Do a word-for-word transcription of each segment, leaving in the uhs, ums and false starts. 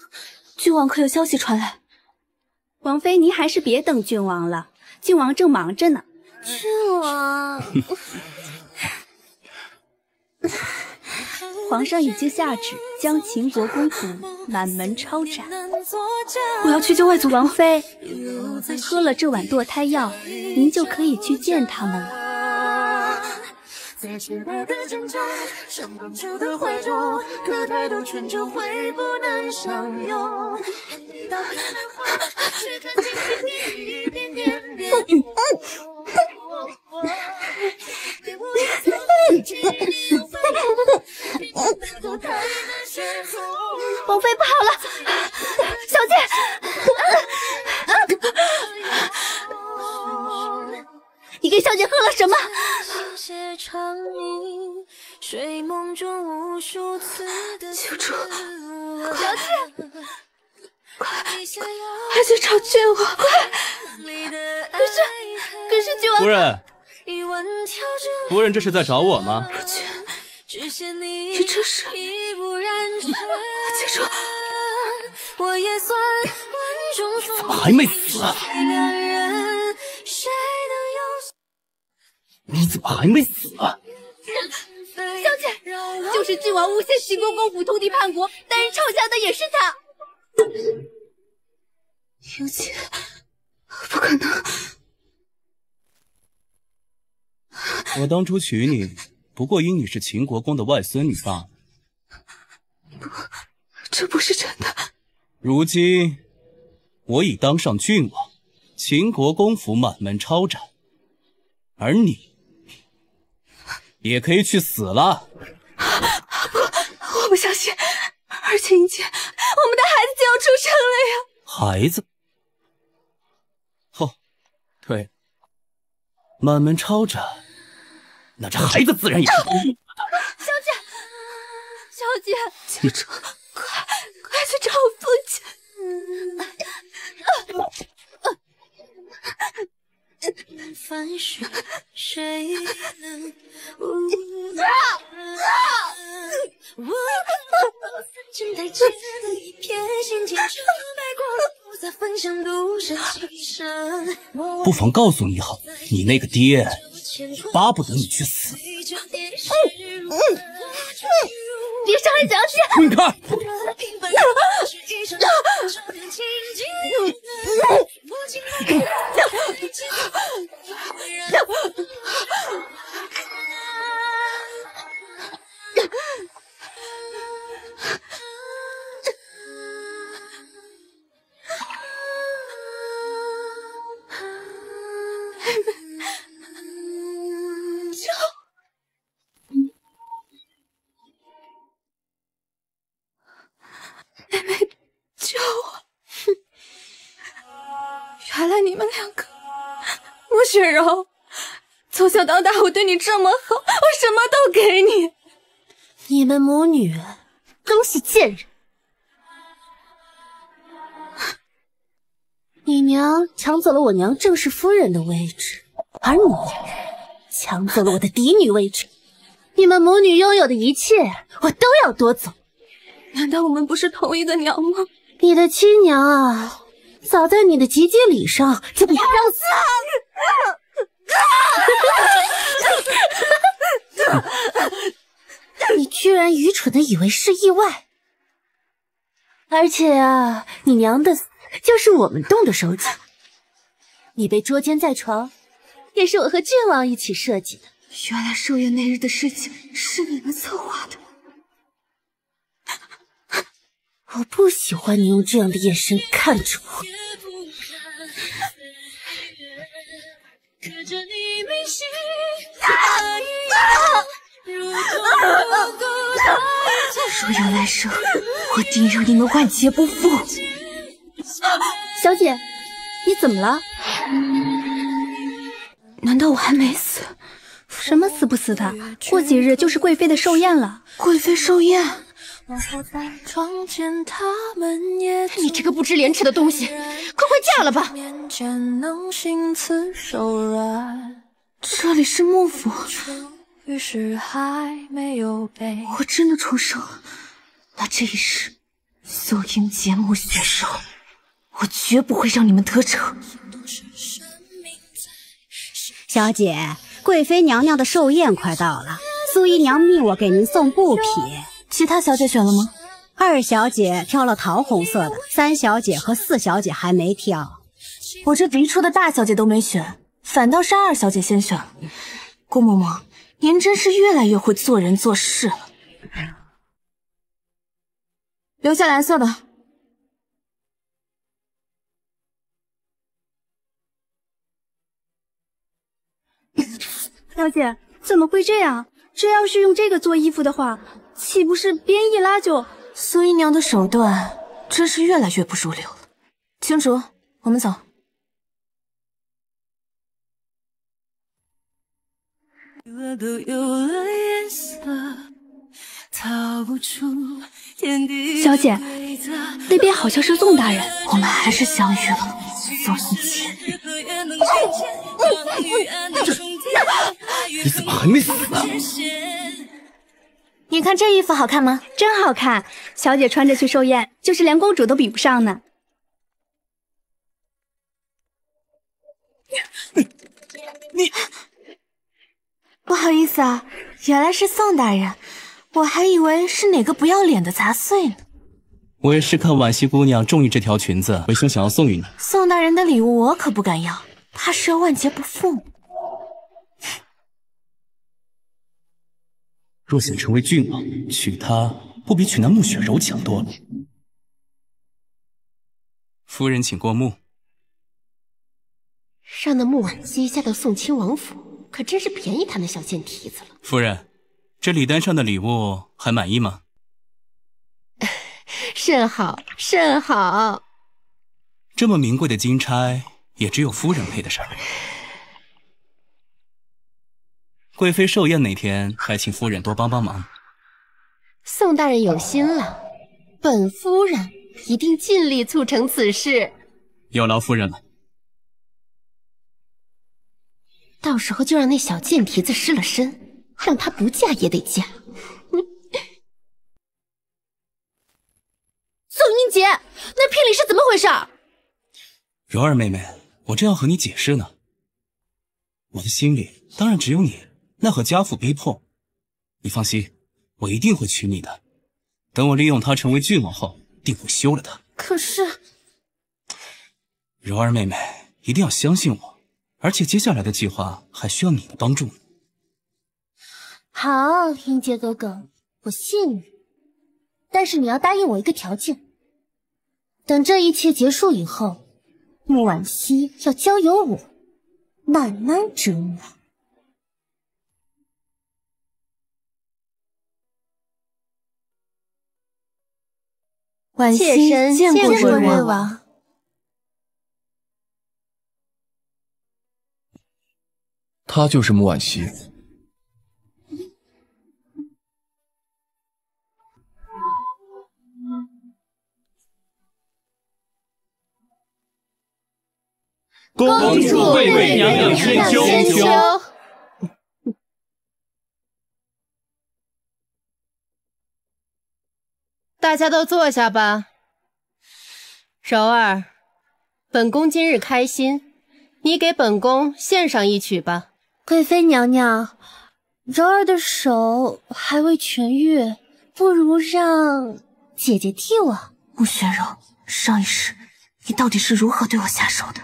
郡王可有消息传来？ 王妃，您还是别等郡王了，郡王正忙着呢。 郡王， 皇上已经下旨将秦国公府满门抄斩。 我要去救外祖王妃。 喝了这碗堕胎药，您就可以去见他们了。 在洁白的枕头，像公主的怀中，可太多春秋会不能相拥。看到你的话，却看清你一点点变化。给我一个记忆无法躲开的血统。 王妃不好了，小姐，你给小姐喝了什么？求主，小姐，快快去找郡王，快！可是可是郡王夫人，夫人这是在找我吗？ 夫君，你这是？接住！ 怎么还没死啊？你怎么还没死啊？ 小姐，就是郡王诬陷秦国公府通敌叛国，带人抄家的也是他。幽姐，不可能！ 我当初娶你，不过因你是秦国公的外孙女罢了。 不，这不是真的。 如今我已当上郡王，秦国公府满门抄斩，而你也可以去死了。 不，我不相信！而且一切，我们的孩子就要出生了呀！ 孩子？哦，对，满门抄斩，那这孩子自然也是你的。 小姐，小姐，记住，快快去找父亲！ 凡是谁能无我三千代记的一片心间纯白光，不再分享独身情深。 不妨告诉你好，你那个爹巴不得你去死。 嗯嗯嗯，别伤害小姐！ 滚开！ 妹妹，救我！原来你们两个，莫雪柔，从小到大我对你这么好，我什么都给你。 你们母女都是贱人。你娘抢走了我娘正室夫人的位置，而你抢走了我的嫡女位置。你们母女拥有的一切，我都要夺走。 难道我们不是同一个娘吗？ 你的亲娘啊，早在你的及笄礼上就被烧死。你居然愚蠢的以为是意外，而且啊，你娘的死就是我们动的手脚。你被捉奸在床，也是我和郡王一起设计的。 原来寿宴那日的事情是你们策划的。 我不喜欢你用这样的眼神看着我。 若有来生，我定让你们万劫不复。 小姐，你怎么了？ 难道我还没死？ 什么死不死的？过几日就是贵妃的寿宴了。 贵妃寿宴？ 你这个不知廉耻的东西，快回家了吧！ 这里是幕府， 于是还没有被我真的重生了。那这一世， 素英杰、穆雪柔，我绝不会让你们得逞。 小姐，贵妃娘娘的寿宴快到了，苏姨娘命我给您送布匹。 其他小姐选了吗？ 二小姐挑了桃红色的，三小姐和四小姐还没挑。 我这嫡出的大小姐都没选，反倒是二小姐先选了。顾嬷嬷，您真是越来越会做人做事了。留下蓝色的。 小姐，怎么会这样？这要是用这个做衣服的话，岂不是编一拉就…… 苏姨娘的手段真是越来越不入流了。青竹，我们走。 小姐，那边好像是宋大人， 我们还是相遇了，宋一杰。 你怎么还没死啊？ 你看这衣服好看吗？ 真好看，小姐穿着去寿宴，就是连公主都比不上呢。 你， 不好意思啊，原来是宋大人，我还以为是哪个不要脸的杂碎呢。 我也是看惋惜姑娘中意这条裙子，唯兄想要送与你。 宋大人的礼物我可不敢要，怕是要万劫不复。 若想成为郡王，娶她不比娶那穆雪柔强多了。夫人，请过目。 让那穆婉姬嫁到宋亲王府，可真是便宜他那小贱蹄子了。 夫人，这礼单上的礼物还满意吗？ 甚好，甚好。 这么名贵的金钗，也只有夫人配得上。贵妃寿宴那天，还请夫人多帮帮忙。 宋大人有心了，本夫人一定尽力促成此事。 有劳夫人了。 到时候就让那小贱蹄子失了身，让她不嫁也得嫁。 宋英杰，那聘礼是怎么回事？ 柔儿妹妹，我正要和你解释呢。我的心里当然只有你，奈何家父逼迫。你放心，我一定会娶你的。等我利用她成为郡王后，定会休了她。 可是， 柔儿妹妹一定要相信我，而且接下来的计划还需要你的帮助呢。 好，英杰哥哥，我信你。但是你要答应我一个条件，等这一切结束以后，穆婉熙要交由我慢慢折磨。婉熙见过瑞王。 她就是穆婉熙。 公主贵为娘娘千秋。 大家都坐下吧。柔儿，本宫今日开心，你给本宫献上一曲吧。 贵妃娘娘，柔儿的手还未痊愈，不如让姐姐替我。穆雪柔，上一世你到底是如何对我下手的？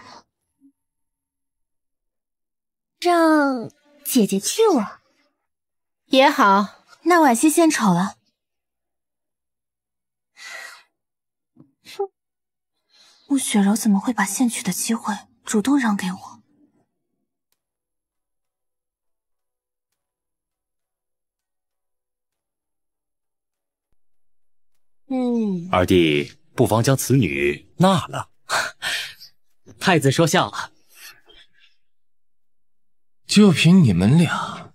让姐姐替我也好。 那婉熙献丑了。哼，穆雪柔怎么会把献曲的机会主动让给我？ 嗯， 二弟不妨将此女纳了。 太子说笑了。 就凭你们俩，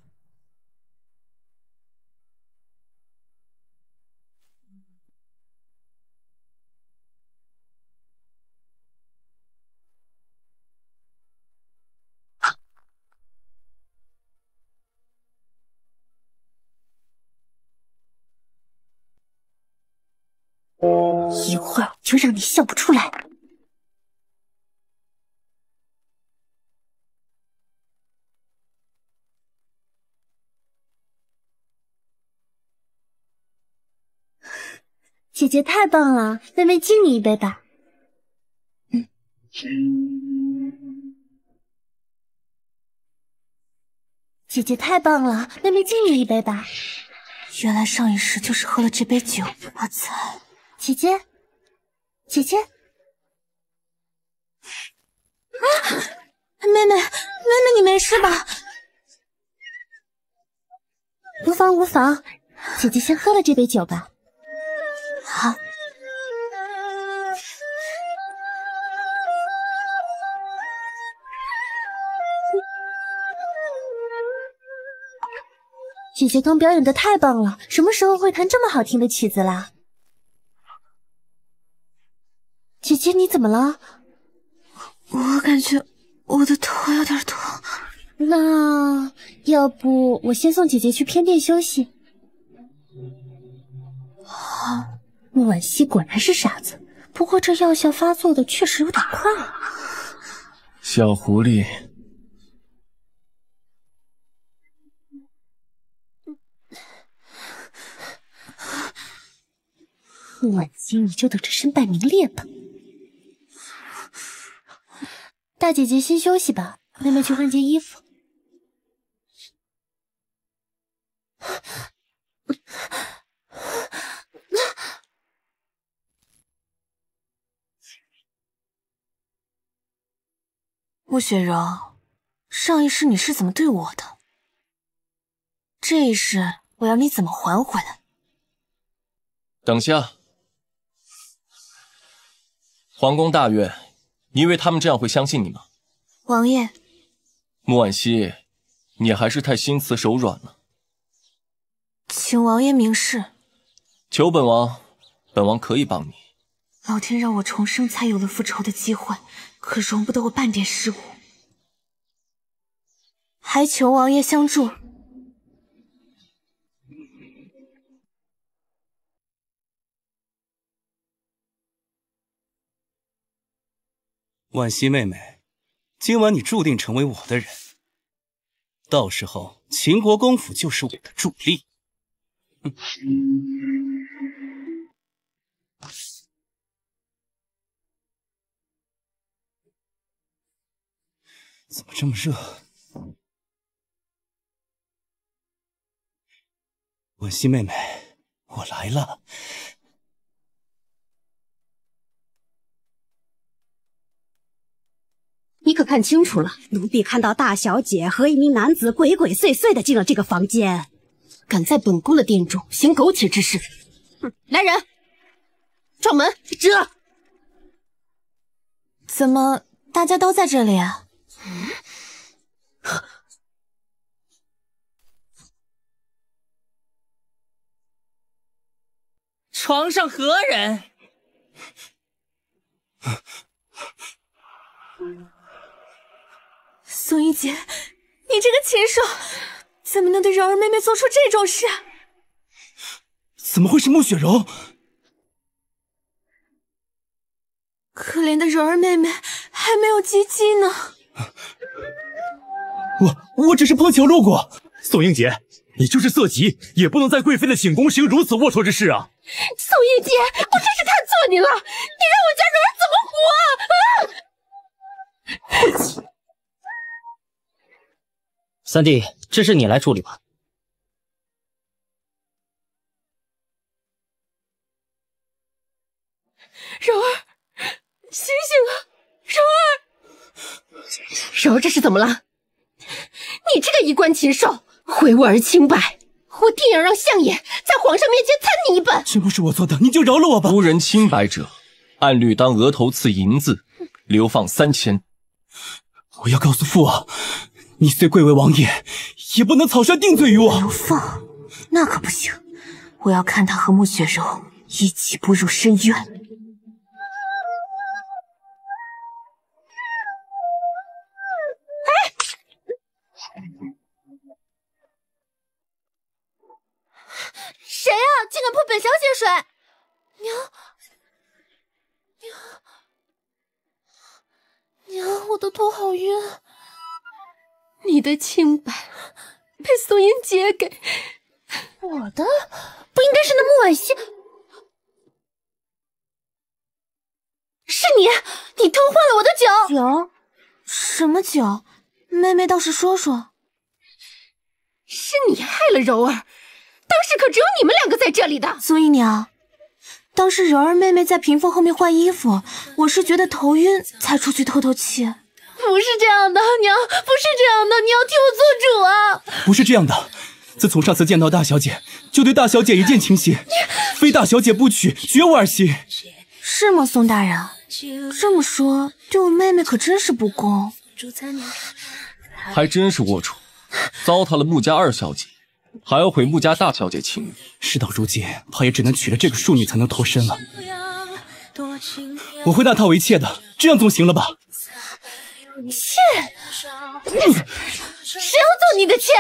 一会儿就让你笑不出来。姐姐太棒了，妹妹敬你一杯吧。嗯。姐姐太棒了，妹妹敬你一杯吧。原来上一世就是喝了这杯酒，我才……姐姐，姐姐，啊！妹妹，妹妹，你没事吧？无妨无妨，姐姐先喝了这杯酒吧。好。姐姐刚表演的太棒了，什么时候会弹这么好听的曲子啦？姐姐你怎么了？ 我感觉我的头有点痛。 那要不我先送姐姐去偏殿休息？啊，穆婉熙果然是傻子，不过这药效发作的确实有点快啊。 小狐狸。 穆婉熙，你就等着身败名裂吧。大姐姐先休息吧，妹妹去换件衣服。 穆雪柔，上一世你是怎么对我的？这一世我要你怎么还回来？ 等下，皇宫大院，你以为他们这样会相信你吗？ 王爷， 穆婉熙，你还是太心慈手软了。 请王爷明示。 求本王，本王可以帮你。 老天让我重生，才有了复仇的机会，可容不得我半点失误，还求王爷相助。 婉熙妹妹，今晚你注定成为我的人，到时候秦国公府就是我的助力。嗯怎么这么热？婉熙妹妹，我来了。 你可看清楚了，奴婢看到大小姐和一名男子鬼鬼祟祟的进了这个房间， 敢在本宫的殿中行苟且之事！哼，来人，撞门！ 这怎么大家都在这里啊？ 床上何人？ 宋一姐，你这个禽兽，怎么能对柔儿妹妹做出这种事？ 怎么会是穆雪柔？ 可怜的柔儿妹妹还没有及笄呢。 我我只是碰巧路过。宋英姐，你就是色疾，也不能在贵妃的寝宫行如此龌龊之事啊！ 宋一姐，我真是看错你了，你让我家柔儿怎么活啊？啊！晦气！ 三弟，这事你来处理吧。 柔儿，醒醒啊，柔儿！柔儿，这是怎么了？你这个衣冠禽兽，毁我儿清白！我定要让相爷在皇上面前参你一本。 全部是我做的，你就饶了我吧。 无人清白者，按律当额头刺银字，流放三千。 我要告诉父王，你虽贵为王爷，也不能草率定罪于我。 流放？那可不行！我要看他和穆雪柔一起步入深渊。 谁啊？竟敢泼本小姐水！娘， 娘，我的头好晕。你的清白被宋英杰给……我的不应该是那穆婉熙？是你，你偷换了我的酒。 酒？什么酒？妹妹倒是说说。 是你害了柔儿，当时可只有你们两个在这里的。 苏姨娘，当时柔儿妹妹在屏风后面换衣服，我是觉得头晕才出去透透气。 不是这样的，娘，不是这样的，你要替我做主啊！ 不是这样的，自从上次见到大小姐，就对大小姐一见倾心，非大小姐不娶，绝无儿媳。 是吗，宋大人？这么说，对我妹妹可真是不公。 还真是龌龊，糟蹋了穆家二小姐，还要毁穆家大小姐情誉。 事到如今，怕也只能娶了这个庶女才能脱身了。我会纳她为妾的，这样总行了吧？ 妾？嗯，谁要做你的妾？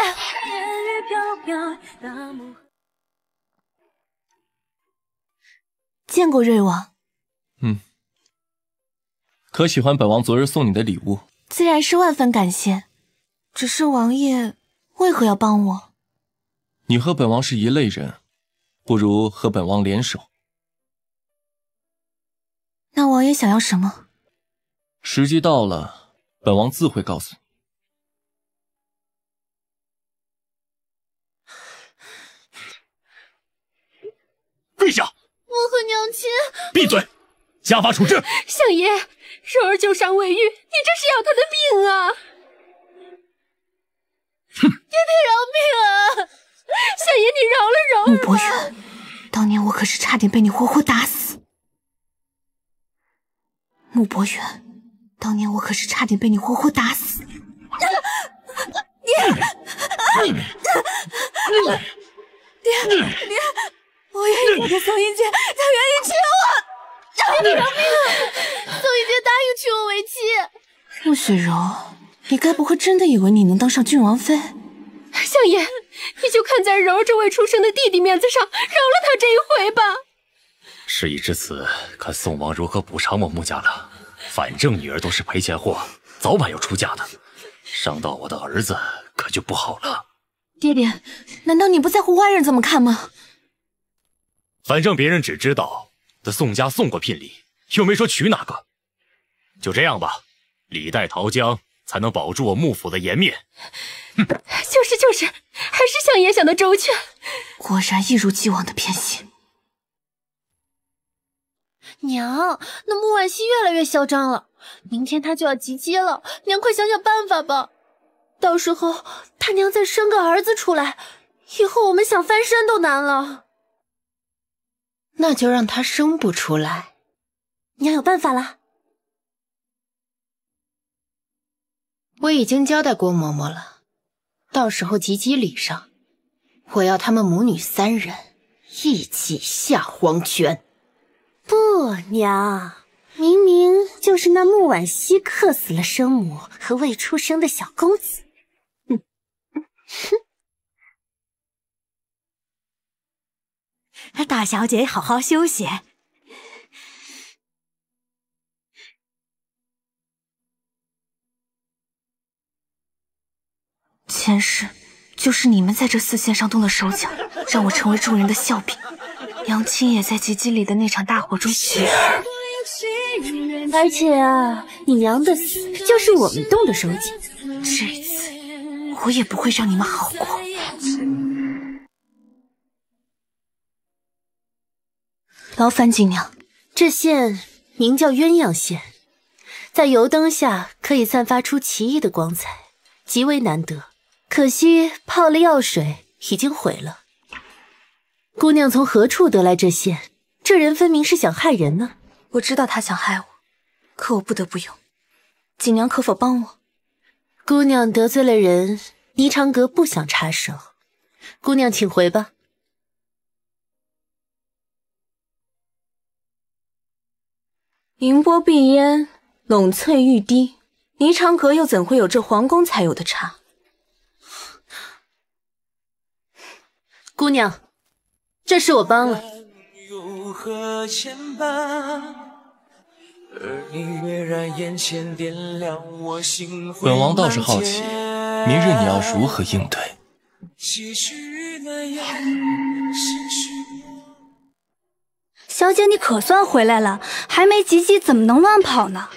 见过瑞王。 嗯，可喜欢本王昨日送你的礼物？ 自然是万分感谢，只是王爷为何要帮我？ 你和本王是一类人，不如和本王联手。 那王爷想要什么？ 时机到了，本王自会告诉你。 跪下！ 我和娘亲。 闭嘴！家法处置。 相爷，柔儿旧伤未愈，你这是要她的命啊！ 哼！ 爹爹饶命啊！相爷，你饶了柔儿吧。 穆博远，当年我可是差点被你活活打死。穆博远，当年我可是差点被你活活打死。爹，爹，爹，我愿意嫁给宋英杰，他愿意娶我。 爹爹饶命啊！宋英杰答应娶我为妻。 穆雪柔，你该不会真的以为你能当上郡王妃？ 相爷，你就看在柔儿这未出生的弟弟面子上，饶了他这一回吧。 事已至此，看宋王如何补偿我穆家了。反正女儿都是赔钱货，早晚要出嫁的，伤到我的儿子可就不好了。 爹爹，难道你不在乎外人怎么看吗？ 反正别人只知道这宋家送过聘礼，又没说娶哪个。就这样吧，李代桃僵，才能保住我穆府的颜面。 哼，就是就是，还是相爷想的周全。 果然一如既往的偏心。 娘，那穆婉熙越来越嚣张了，明天她就要及笄了，娘快想想办法吧。到时候她娘再生个儿子出来，以后我们想翻身都难了。那就让她生不出来。 娘有办法了。 我已经交代郭嬷嬷了，到时候及笄礼上，我要他们母女三人一起下黄泉。 不，娘，明明就是那穆婉熙克死了生母和未出生的小公子。哼哼，大小姐好好休息。 前世就是你们在这丝线上动的手脚，让我成为众人的笑柄。娘亲也在及笄里的那场大火中死去， 而且啊，你娘的死就是我们动的手脚。 这一次，我也不会让你们好过。劳烦锦娘， 这线名叫鸳鸯线，在油灯下可以散发出奇异的光彩，极为难得。可惜泡了药水，已经毁了。姑娘从何处得来这线？这人分明是想害人呢。 我知道他想害我，可我不得不用。锦娘可否帮我？ 姑娘得罪了人，霓裳阁不想插手。姑娘请回吧。 银波碧烟，冷翠玉滴，霓裳阁又怎会有这皇宫才有的茶？ 姑娘，这事我帮了。 本王倒是好奇，明日你要如何应对？ 小姐，你可算回来了，还没及笄怎么能乱跑呢？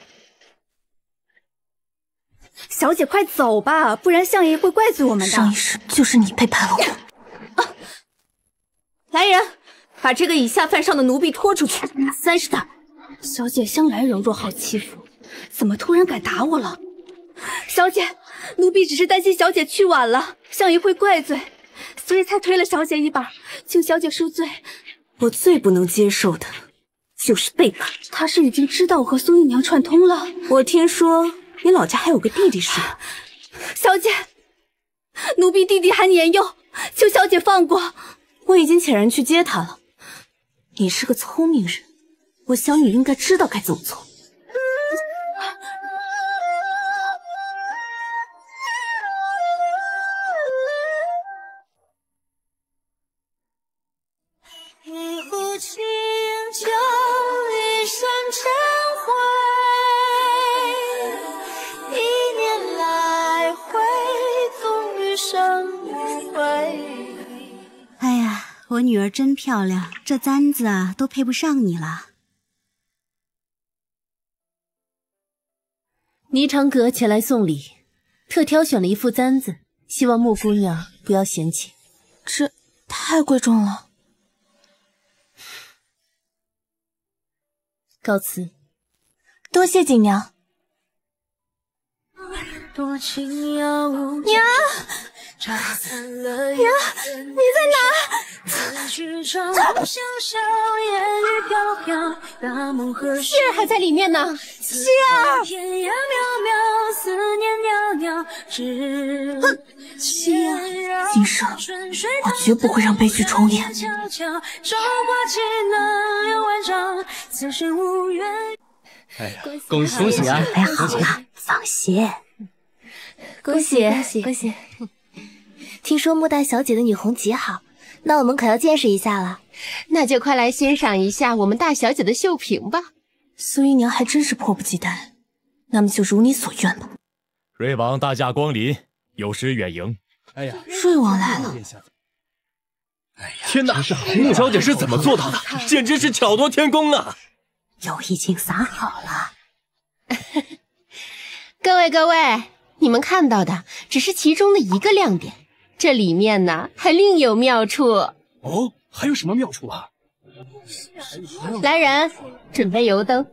小姐，快走吧，不然相爷会怪罪我们的。 上一世就是你背叛了我。 啊、来人，把这个以下犯上的奴婢拖出去，打三十大板。 小姐向来柔弱好欺负，怎么突然敢打我了？小姐，奴婢只是担心小姐去晚了，相爷会怪罪，所以才推了小姐一把，请小姐恕罪。 我最不能接受的就是背叛。 他是已经知道我和苏姨娘串通了。 我听说你老家还有个弟弟是吧？ 小姐，奴婢弟弟还年幼，求小姐放过。 我已经遣人去接他了。你是个聪明人，我想你应该知道该怎么做。 一壶清酒，一生尘灰，一年来回，总余生无悔。 哎呀，我女儿真漂亮，这簪子啊都配不上你了。 霓裳阁前来送礼，特挑选了一副簪子，希望穆姑娘不要嫌弃。 这太贵重了。 告辞。 多谢锦娘。 多情要无娘， 娘， 你在哪？ 希儿还在里面呢。希儿， 哼， 希儿，今生我绝不会让悲剧重演。 哎呀，恭喜恭喜啊！ 哎，好了，放心。 恭喜恭喜恭喜！听说穆大小姐的女红极好，那我们可要见识一下了。 那就快来欣赏一下我们大小姐的绣屏吧。苏姨娘还真是迫不及待，那么就如你所愿吧。 瑞王大驾光临，有失远迎。 哎呀， 瑞王来了！ 哎呀，天哪！穆小姐是怎么做到的？简直是巧夺天工啊！ 油已经撒好了。 各位各位，你们看到的只是其中的一个亮点，这里面呢还另有妙处。 哦，还有什么妙处啊？ 来人，准备油灯。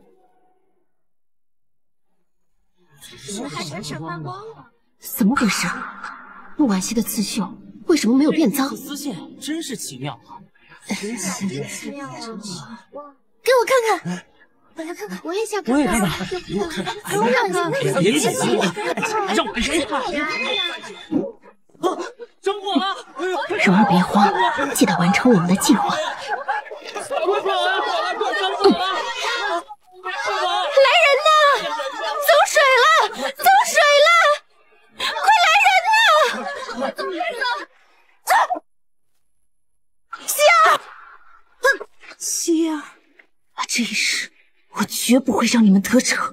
怎么回事？穆婉熙的刺绣为什么没有变脏？ 丝线真是奇妙啊！真是奇妙啊！ 给我看看。我来看看，我也想看看。 我也看看，给我看看。 给我看看， 别紧张，让我看看。啊，成果了！ 柔儿别慌，记得完成我们的计划。 快过来，快来，快成果了！ 来人呐！走水了，走水了！快来人呐！希儿，希儿，这一世我绝不会让你们得逞。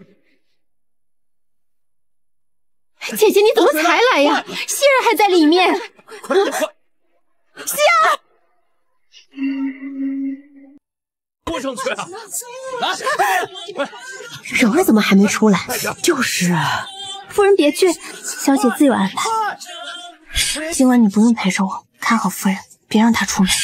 姐姐，你怎么才来呀？希儿还在里面。 快快快！ 希儿， 过上去啊！来， 柔儿怎么还没出来？ 就是啊。 夫人别去，小姐自有安排。 今晚你不用陪着我，看好夫人，别让她出门。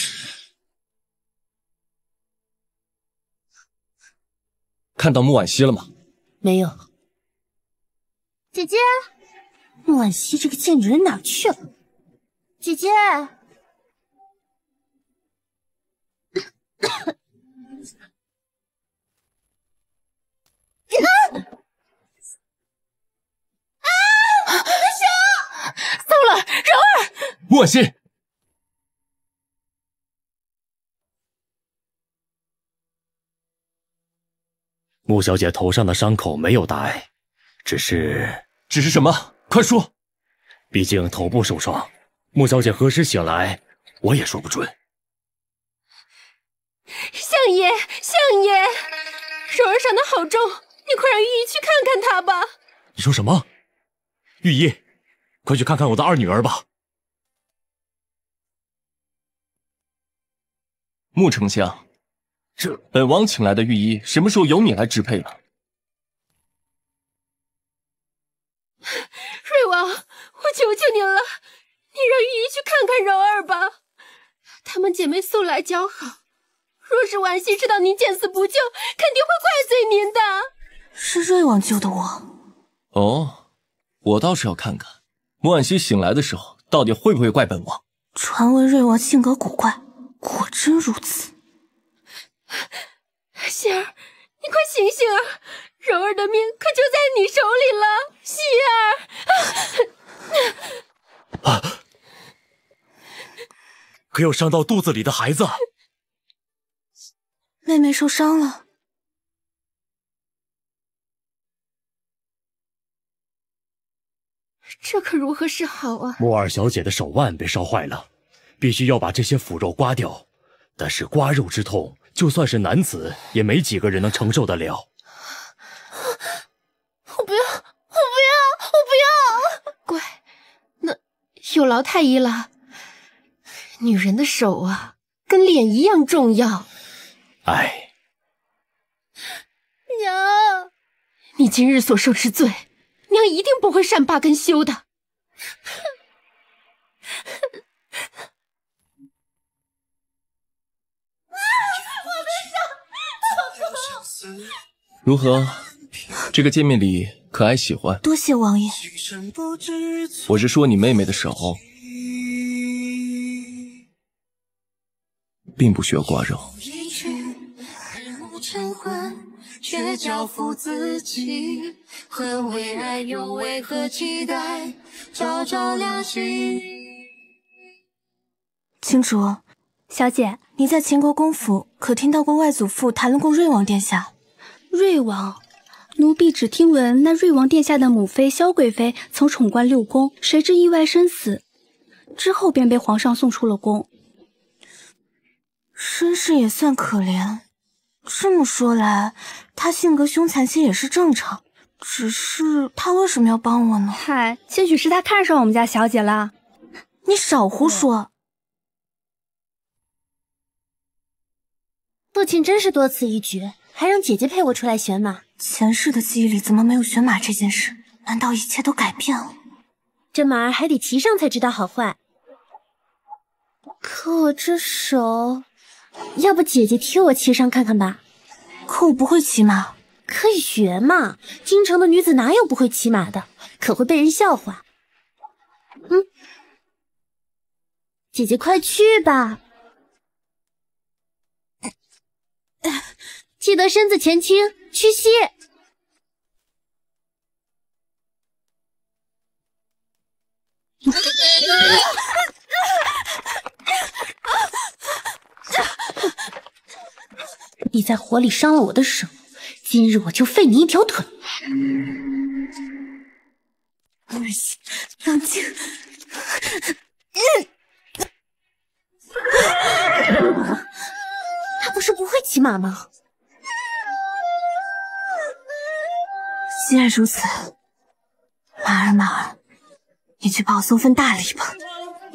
看到穆婉熙了吗？ 没有。 姐姐， 穆婉熙这个贱女人哪儿去了？ 姐姐，糟了，柔儿！ 穆婉熙， 穆小姐头上的伤口没有大碍，只是…… 只是什么？快说！ 毕竟头部受伤，穆小姐何时醒来，我也说不准。 相爷，相爷， 柔儿伤得好重，你快让御医去看看她吧。 你说什么？御医，快去看看我的二女儿吧。 穆丞相，这本王请来的御医，什么时候由你来支配了？ 瑞王，我求求您了，你让御医去看看柔儿吧。她们姐妹素来交好，若是婉惜知道您见死不救，肯定会怪罪您的。 是瑞王救的我。 哦，我倒是要看看穆婉熙醒来的时候，到底会不会怪本王。 传闻瑞王性格古怪，果真如此。 希儿，你快醒醒啊！柔儿的命可就在你手里了，希儿。 啊！可有伤到肚子里的孩子？ 妹妹受伤了。 这可如何是好啊！ 穆二小姐的手腕被烧坏了，必须要把这些腐肉刮掉。但是刮肉之痛，就算是男子，也没几个人能承受得了。 我不要，我不要，我不要！乖，那有劳太医了。女人的手啊，跟脸一样重要。 哎， 娘，你今日所受之罪，娘一定不会善罢甘休的。 如何？这个见面礼可爱喜欢？ 多谢王爷。 我是说你妹妹的手，并不需要刮肉。 却交付自己，何为爱，又为何期待？朝朝良心。青竹， 小姐， 你在秦国公府可听到过外祖父谈论过瑞王殿下？ 瑞王，奴婢只听闻那瑞王殿下的母妃萧贵妃曾宠冠六宫，谁知意外身死，之后便被皇上送出了宫。 身世也算可怜。这么说来，他性格凶残些也是正常。只是他为什么要帮我呢？ 嗨，兴许是他看上我们家小姐了。 你少胡说！ 父亲真是多此一举，还让姐姐陪我出来选马。 前世的记忆里怎么没有选马这件事？难道一切都改变了？ 这马儿还得骑上才知道好坏。可我这手，要不姐姐替我骑上看看吧？ 可我不会骑马。 可以学嘛，京城的女子哪有不会骑马的？可会被人笑话。嗯，姐姐快去吧，记得身子前倾，屈膝。你在火里伤了我的手，今日我就废你一条腿。 冷静。 他不是不会骑马吗？ 既然如此，马儿马儿，你去帮我送份大礼吧。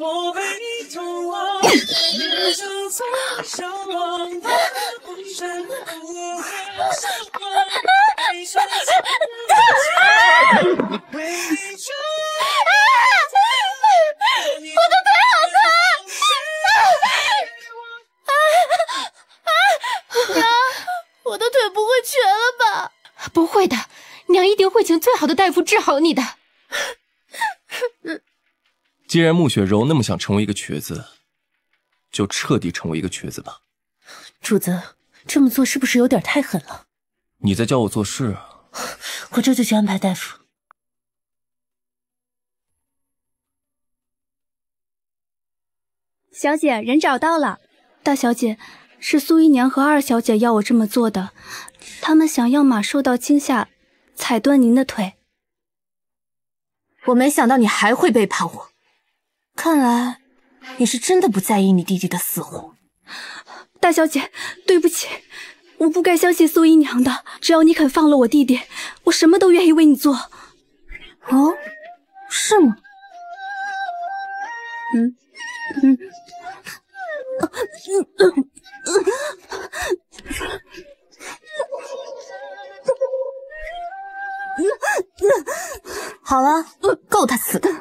我的腿好疼！娘，我的腿不会瘸了吧？不会的，娘一定会请最好的大夫治好你的。 既然穆雪柔那么想成为一个瘸子，就彻底成为一个瘸子吧。 主子，这么做是不是有点太狠了？ 你在教我做事啊？ 我这就去安排大夫。 小姐，人找到了。大小姐，是苏姨娘和二小姐要我这么做的，他们想要马受到惊吓，踩断您的腿。 我没想到你还会背叛我，看来你是真的不在意你弟弟的死活。 大小姐，对不起， 我不该相信苏姨娘的。只要你肯放了我弟弟，我什么都愿意为你做。 哦，是吗？ 嗯嗯。 好了，够他死的。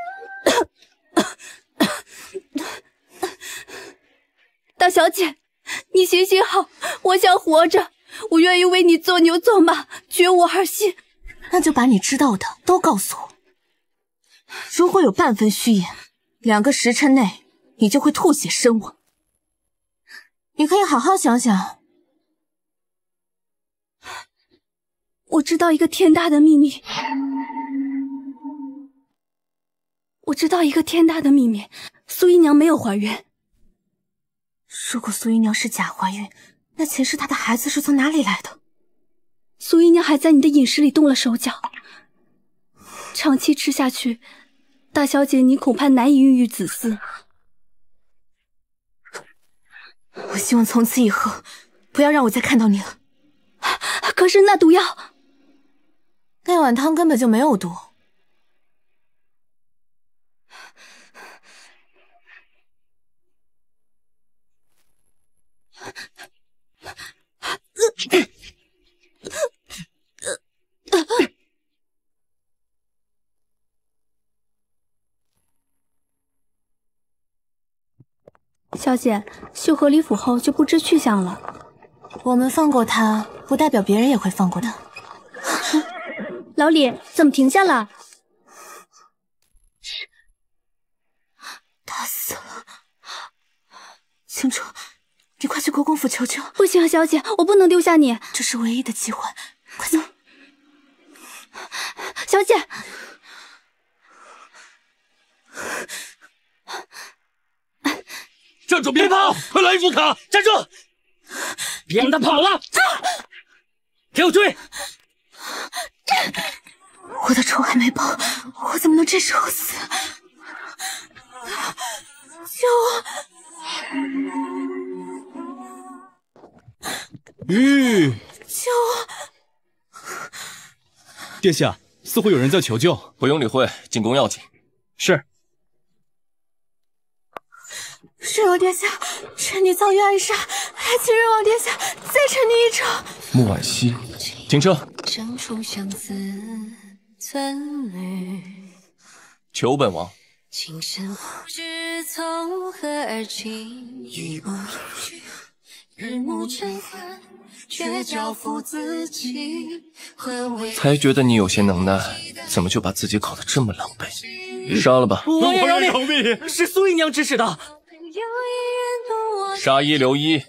大小姐，你行行好，我想活着，我愿意为你做牛做马，绝无儿戏。 那就把你知道的都告诉我。如果有半分虚言，两个时辰内你就会吐血身亡。你可以好好想想。 我知道一个天大的秘密，我知道一个天大的秘密，苏姨娘没有怀孕。 如果苏姨娘是假怀孕，那前世她的孩子是从哪里来的？ 苏姨娘还在你的饮食里动了手脚，长期吃下去，大小姐你恐怕难以孕育子嗣。 我希望从此以后不要让我再看到你了。 可是那毒药， 那碗汤根本就没有毒。 小姐，秀和离府后就不知去向了。 我们放过他，不代表别人也会放过他。 老李，怎么停下了？ 他死了。青竹，你快去国公府求救。 不行，小姐，我不能丢下你， 这是唯一的机会，快走。 小姐。 站住！别跑！快来福卡！站住！别让他跑了！给我追！ 我的仇还没报，我怎么能这时候死？救我！ 吁！ 救我！ 殿下，似乎有人在求救。 不用理会，进宫要紧。 是。 瑞王殿下，臣女遭遇暗杀，还请瑞王殿下再臣女一程。 穆婉熙，停车。求本王。才觉得你有些能耐，怎么就把自己搞得这么狼狈？杀了吧！ 王爷饶命！是苏姨娘指使的。 杀一留一。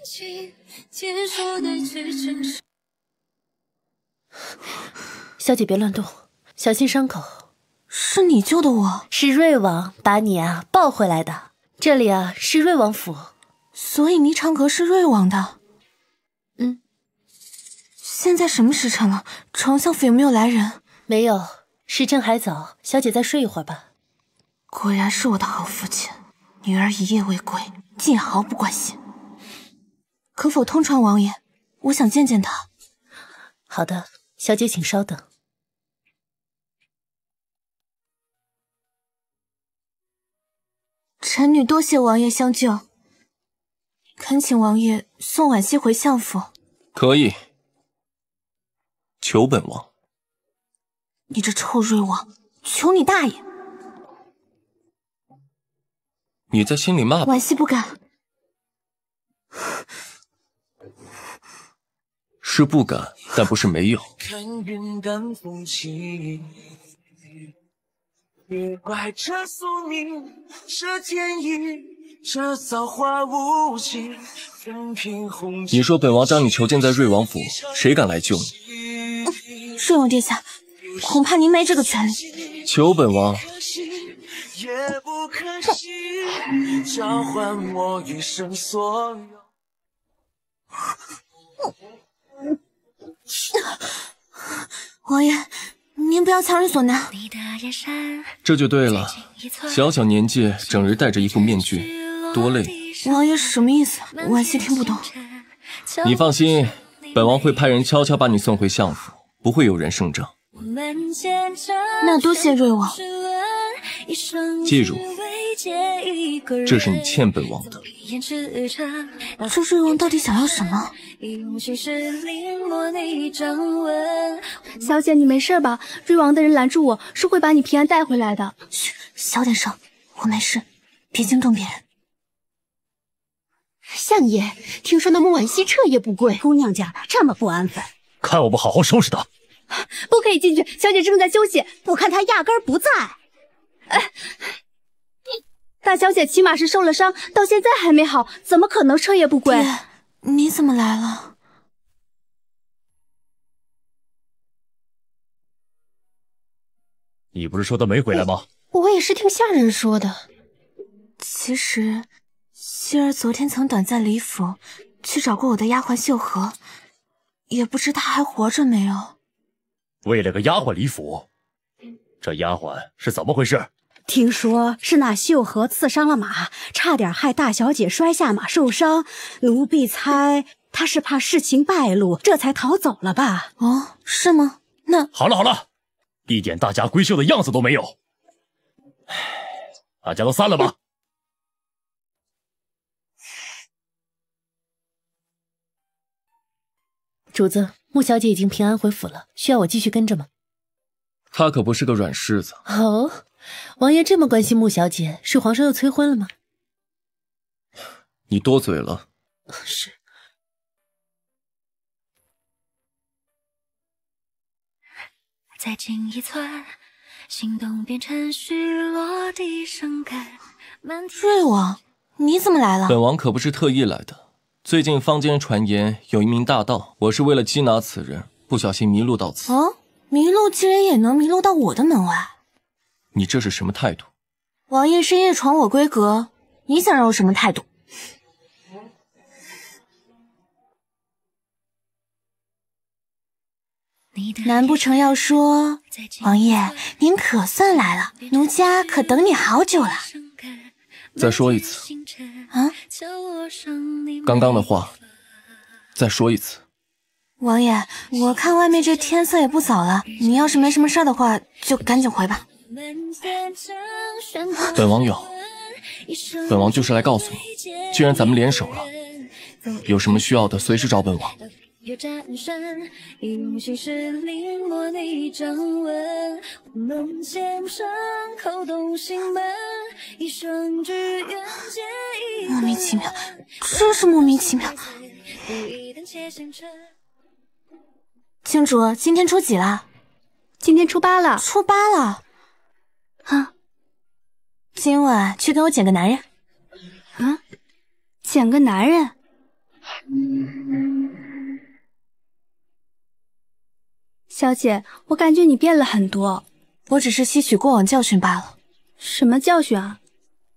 小姐别乱动，小心伤口。是你救的我？ 是瑞王把你啊抱回来的。这里啊是瑞王府， 所以霓裳阁是瑞王的。 嗯。 现在什么时辰了？丞相府有没有来人？ 没有，时辰还早，小姐再睡一会儿吧。 果然是我的好父亲，女儿一夜未归，竟毫不关心。可否通传王爷？我想见见他。 好的，小姐请稍等。 臣女多谢王爷相救，恳请王爷送婉熙回相府。 可以。求本王。 你这臭瑞王，求你大爷！ 你在心里骂婉熙不敢。 是不敢，但不是没有。 看云淡风轻，别怪这宿命是天意，这造化无情，任凭红尘。 你说本王将你囚禁在瑞王府，谁敢来救你？ 瑞王殿下，恐怕您没这个权利。 求本王。 也不可惜，交换我余生所有。 王爷，您不要强人所难。 这就对了，小小年纪整日戴着一副面具，多累。 王爷是什么意思？婉熙听不懂。 你放心， 本王会派人悄悄把你送回相府，不会有人声张。 那多谢瑞王。 记住，这是你欠本王的。 这瑞王到底想要什么？ 小姐，你没事吧？瑞王的人拦住我，是会把你平安带回来的。 嘘，小点声，我没事，别惊动别人。 相爷，听说那穆婉熙彻夜不归， 姑娘家这么不安分， 看我不好好收拾他！ 不可以进去，小姐正在休息。 我看她压根儿不在。 哎，大小姐起码是受了伤，到现在还没好，怎么可能彻夜不归？ 爹，你怎么来了？ 你不是说他没回来吗？ 我也是听下人说的。 其实，希儿昨天曾短暂离府，去找过我的丫鬟秀禾，也不知她还活着没有。 为了个丫鬟离府，这丫鬟是怎么回事？ 听说是那秀禾刺伤了马，差点害大小姐摔下马受伤。奴婢猜她是怕事情败露，这才逃走了吧？ 哦，是吗？那好了好了，一点大家闺秀的样子都没有。大家都散了吧。 主子，穆小姐已经平安回府了，需要我继续跟着吗？ 她可不是个软柿子。 哦，王爷这么关心穆小姐，是皇上又催婚了吗？ 你多嘴了。 是。 再进一寸，心动变成虚落地生根。 瑞王，你怎么来了？ 本王可不是特意来的。最近坊间传言有一名大盗，我是为了缉拿此人，不小心迷路到此。 哦，迷路竟然也能迷路到我的门外？ 你这是什么态度？ 王爷深夜闯我闺阁，你想让我什么态度？难不成要说，王爷您可算来了，奴家可等你好久了。 再说一次。 啊？ 刚刚的话，再说一次。 王爷，我看外面这天色也不早了，你要是没什么事的话，就赶紧回吧。 本王有，本王就是来告诉你，既然咱们联手了，有什么需要的随时找本王。 又战胜，用心事淋落你掌纹，能先生扣动心门，一生只愿结一莫名其妙，真是莫名其妙。青竹，今天初几了？ 今天初八了。 初八了。啊，今晚去给我捡个男人。 啊，捡个男人？小姐，我感觉你变了很多。 我只是吸取过往教训罢了。 什么教训啊？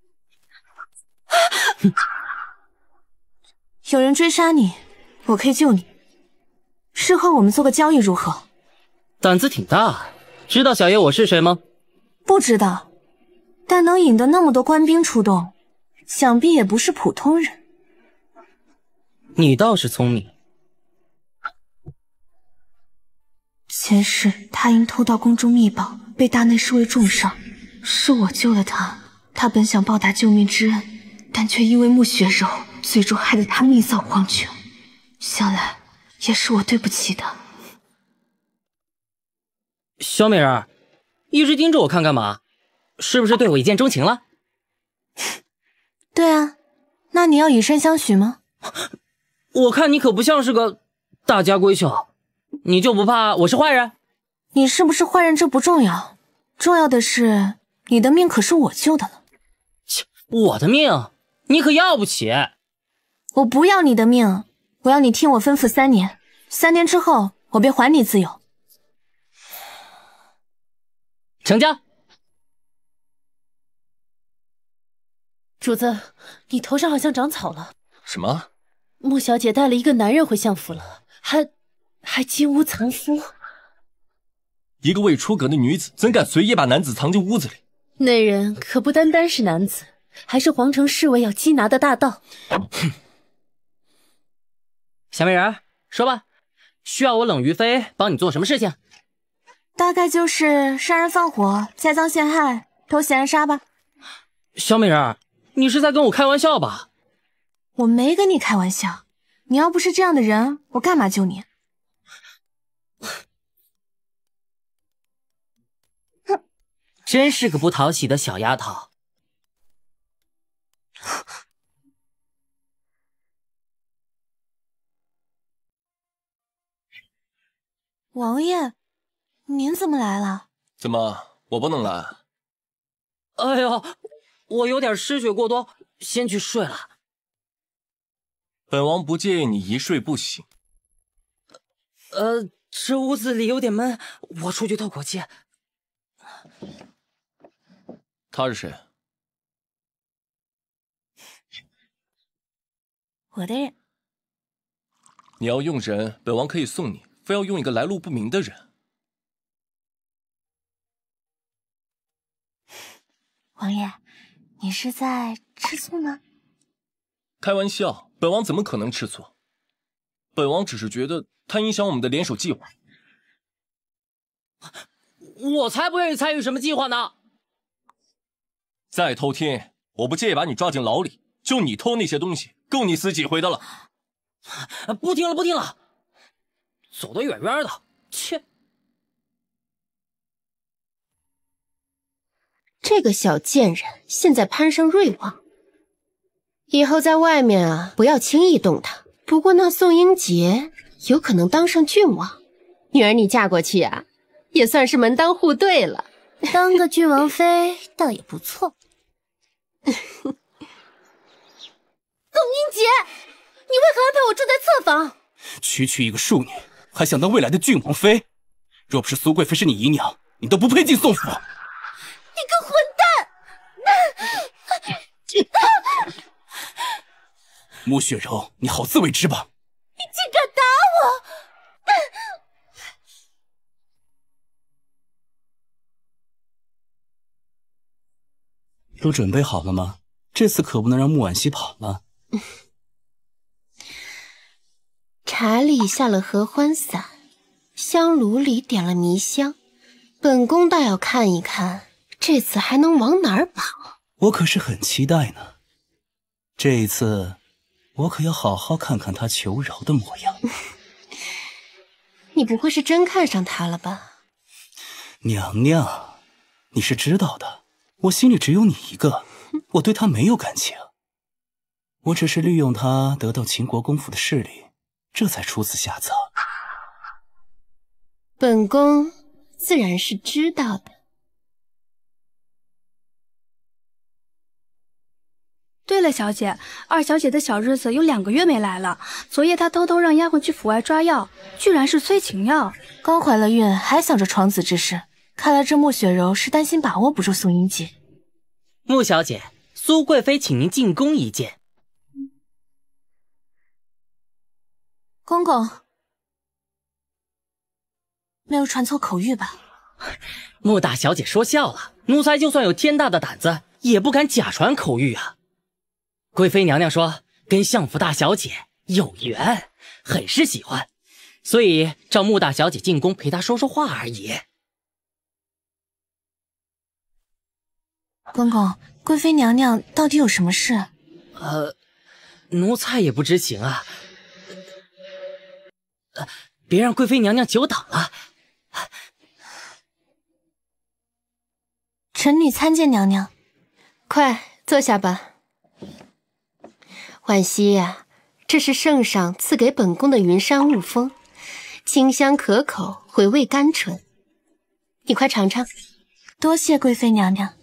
有人追杀你，我可以救你。事后我们做个交易如何？ 胆子挺大，知道小爷我是谁吗？ 不知道，但能引得那么多官兵出动，想必也不是普通人。 你倒是聪明。 前世他因偷盗宫中秘宝，被大内侍卫重伤，是我救了他。他本想报答救命之恩，但却因为穆雪柔，最终害得他命丧黄泉。想来也是我对不起的。 小美人，一直盯着我看干嘛？是不是对我一见钟情了？ 对啊，那你要以身相许吗？ 我看你可不像是个大家闺秀。你就不怕我是坏人？ 你是不是坏人这不重要，重要的是你的命可是我救的了。 切，我的命你可要不起。 我不要你的命，我要你听我吩咐三年，三年之后我便还你自由。 成交。 主子，你头上好像长草了。 什么？ 穆小姐带了一个男人回相府了，还还金屋藏夫。 一个未出阁的女子，怎敢随意把男子藏进屋子里？ 那人可不单单是男子，还是皇城侍卫要缉拿的大盗。 小美人，说吧， 需要我冷于飞帮你做什么事情？ 大概就是杀人放火、栽赃陷害、偷袭暗杀吧。 小美人，你是在跟我开玩笑吧？ 我没跟你开玩笑，你要不是这样的人，我干嘛救你？ 真是个不讨喜的小丫头。 王爷，您怎么来了？ 怎么，我不能来？ 哎呦，我有点失血过多，先去睡了。 本王不介意你一睡不醒。 呃，这屋子里有点闷，我出去透口气。 他是谁？ 我的人。 你要用人，本王可以送你，非要用一个来路不明的人。 王爷，你是在吃醋吗？ 开玩笑，本王怎么可能吃醋？本王只是觉得他影响我们的联手计划。 我才不愿意参与什么计划呢！ 再偷听，我不介意把你抓进牢里。就你偷那些东西，够你死几回的了。 不听了，不听了，走得远远的。切！ 这个小贱人现在攀上瑞王，以后在外面啊，不要轻易动他。不过那宋英杰有可能当上郡王，女儿你嫁过去啊，也算是门当户对了。 当个郡王妃倒也不错。 宋英杰，你为何安排我住在侧房？ 区区一个庶女，还想当未来的郡王妃？若不是苏贵妃是你姨娘，你都不配进宋府。 你个混蛋！ 穆雪柔，你好自为之吧。 你竟敢打我！都准备好了吗？这次可不能让穆婉熙跑了。 茶里下了合欢散，香炉里点了迷香，本宫倒要看一看，这次还能往哪儿跑？ 我可是很期待呢。这一次，我可要好好看看他求饶的模样。 你不会是真看上他了吧？ 娘娘，你是知道的，我心里只有你一个，我对他没有感情。我只是利用他得到秦国公府的势力，这才出此下策。 本宫自然是知道的。 对了，小姐，二小姐的小日子有两个月没来了。昨夜她偷偷让丫鬟去府外抓药，居然是催情药。 刚怀了孕，还想着床子之事，看来这穆雪柔是担心把握不住宋英杰。 穆小姐，苏贵妃请您进宫一见。 公公，没有传错口谕吧？ 穆大小姐说笑了，奴才就算有天大的胆子，也不敢假传口谕啊。贵妃娘娘说跟相府大小姐有缘，很是喜欢，所以召穆大小姐进宫陪她说说话而已。 公公，贵妃娘娘到底有什么事？ 呃，奴才也不知情啊。呃，别让贵妃娘娘久等了。 臣女参见娘娘。快坐下吧。浣溪呀、啊，这是圣上赐给本宫的云山雾峰，清香可口，回味甘醇。你快尝尝。多谢贵妃娘娘。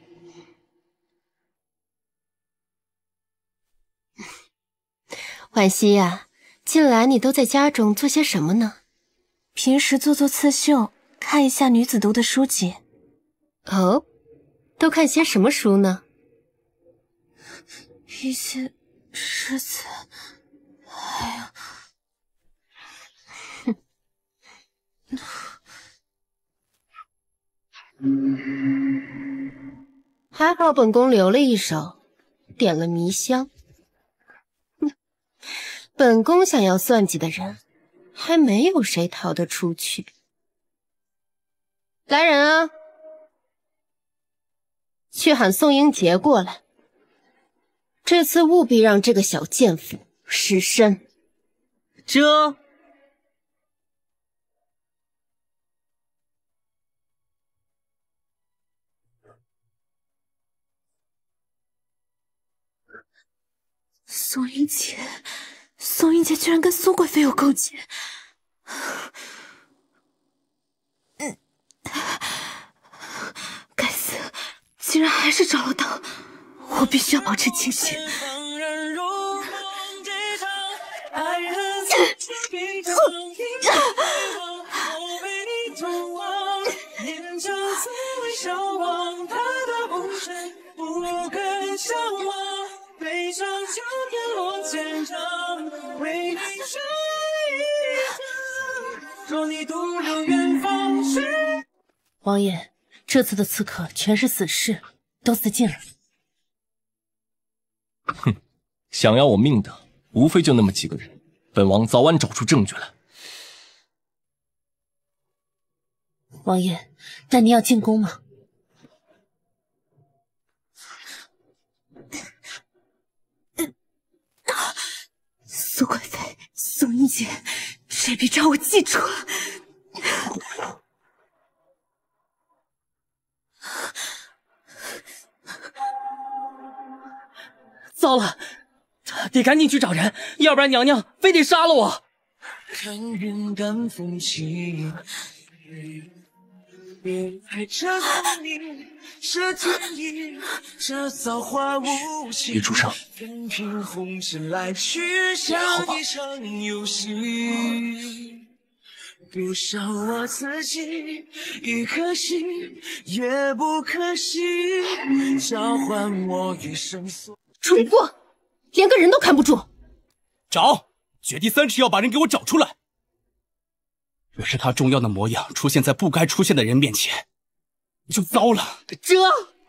浣溪呀、啊，近来你都在家中做些什么呢？平时做做刺绣，看一下女子读的书籍。哦，都看些什么书呢？一些诗词，还有……还好本宫留了一手，点了迷香。本宫想要算计的人， 还没有谁逃得出去。来人啊，去喊宋英杰过来。这次务必让这个小贱妇失身。 这。 宋英杰，宋英杰居然跟苏贵妃有勾结。嗯，该死，居然还是找得到，我必须要保持清醒。 悲伤就偏落肩上，为你这一场，若你独留远方去。 王爷，这次的刺客全是死士，都死尽了。 哼，想要我命的，无非就那么几个人，本王早晚找出证据来。 王爷，那你要进宫吗？ 苏贵妃、宋英杰，这笔账我记住了。 糟了，得赶紧去找人，要不然娘娘非得杀了我。 看云淡风轻，别爱这风里，这天意，这造化无情。 别出声。 任凭红尘来去，像一场游戏。多少我自己，一颗心也不可惜，交换我一生所。 蠢货，连个人都看不住。 找，掘地三尺要把人给我找出来。若是他重要的模样出现在不该出现的人面前，就糟了。 这，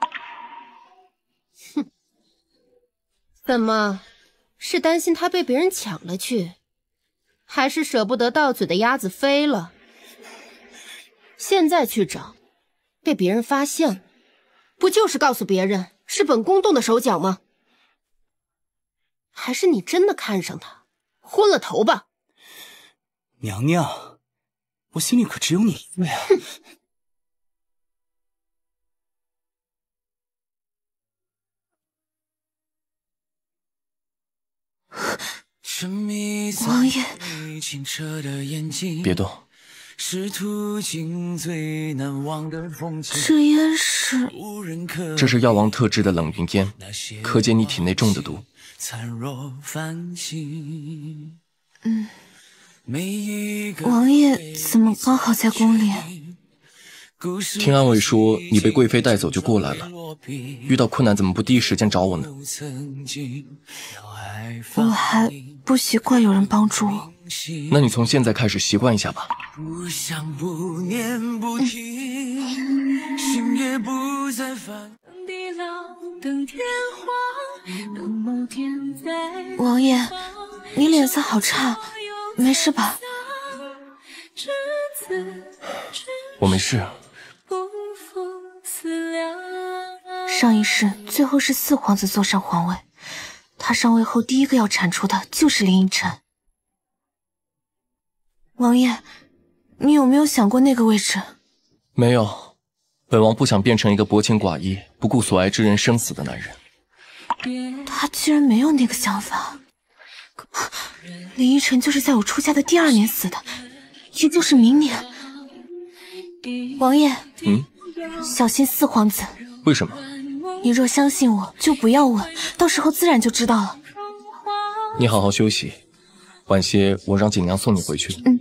哼，怎么，是担心他被别人抢了去，还是舍不得到嘴的鸭子飞了？现在去找，被别人发现了，不就是告诉别人是本宫动的手脚吗？还是你真的看上他，昏了头吧？ 娘娘，我心里可只有你一个呀。 王爷， 别动。 是途经最难忘的风景。 这烟是…… 这是药王特制的冷云烟，可解你体内中的毒。 嗯，王爷怎么刚好在宫里？ 听安伟说你被贵妃带走就过来了，遇到困难怎么不第一时间找我呢？ 我还不习惯有人帮助我。 那你从现在开始习惯一下吧。 不想不念不听，心也不再烦。 王爷，你脸色好差，没事吧？ 我没事。 上一世最后是四皇子坐上皇位，他上位后第一个要铲除的就是林依晨。王爷，你有没有想过那个位置？ 没有，本王不想变成一个薄情寡义、不顾所爱之人生死的男人。 他居然没有那个想法。林依晨就是在我出嫁的第二年死的，也就是明年。王爷， 嗯， 小心四皇子。 为什么？ 你若相信我，就不要问，到时候自然就知道了。 你好好休息，晚些我让锦娘送你回去。 嗯。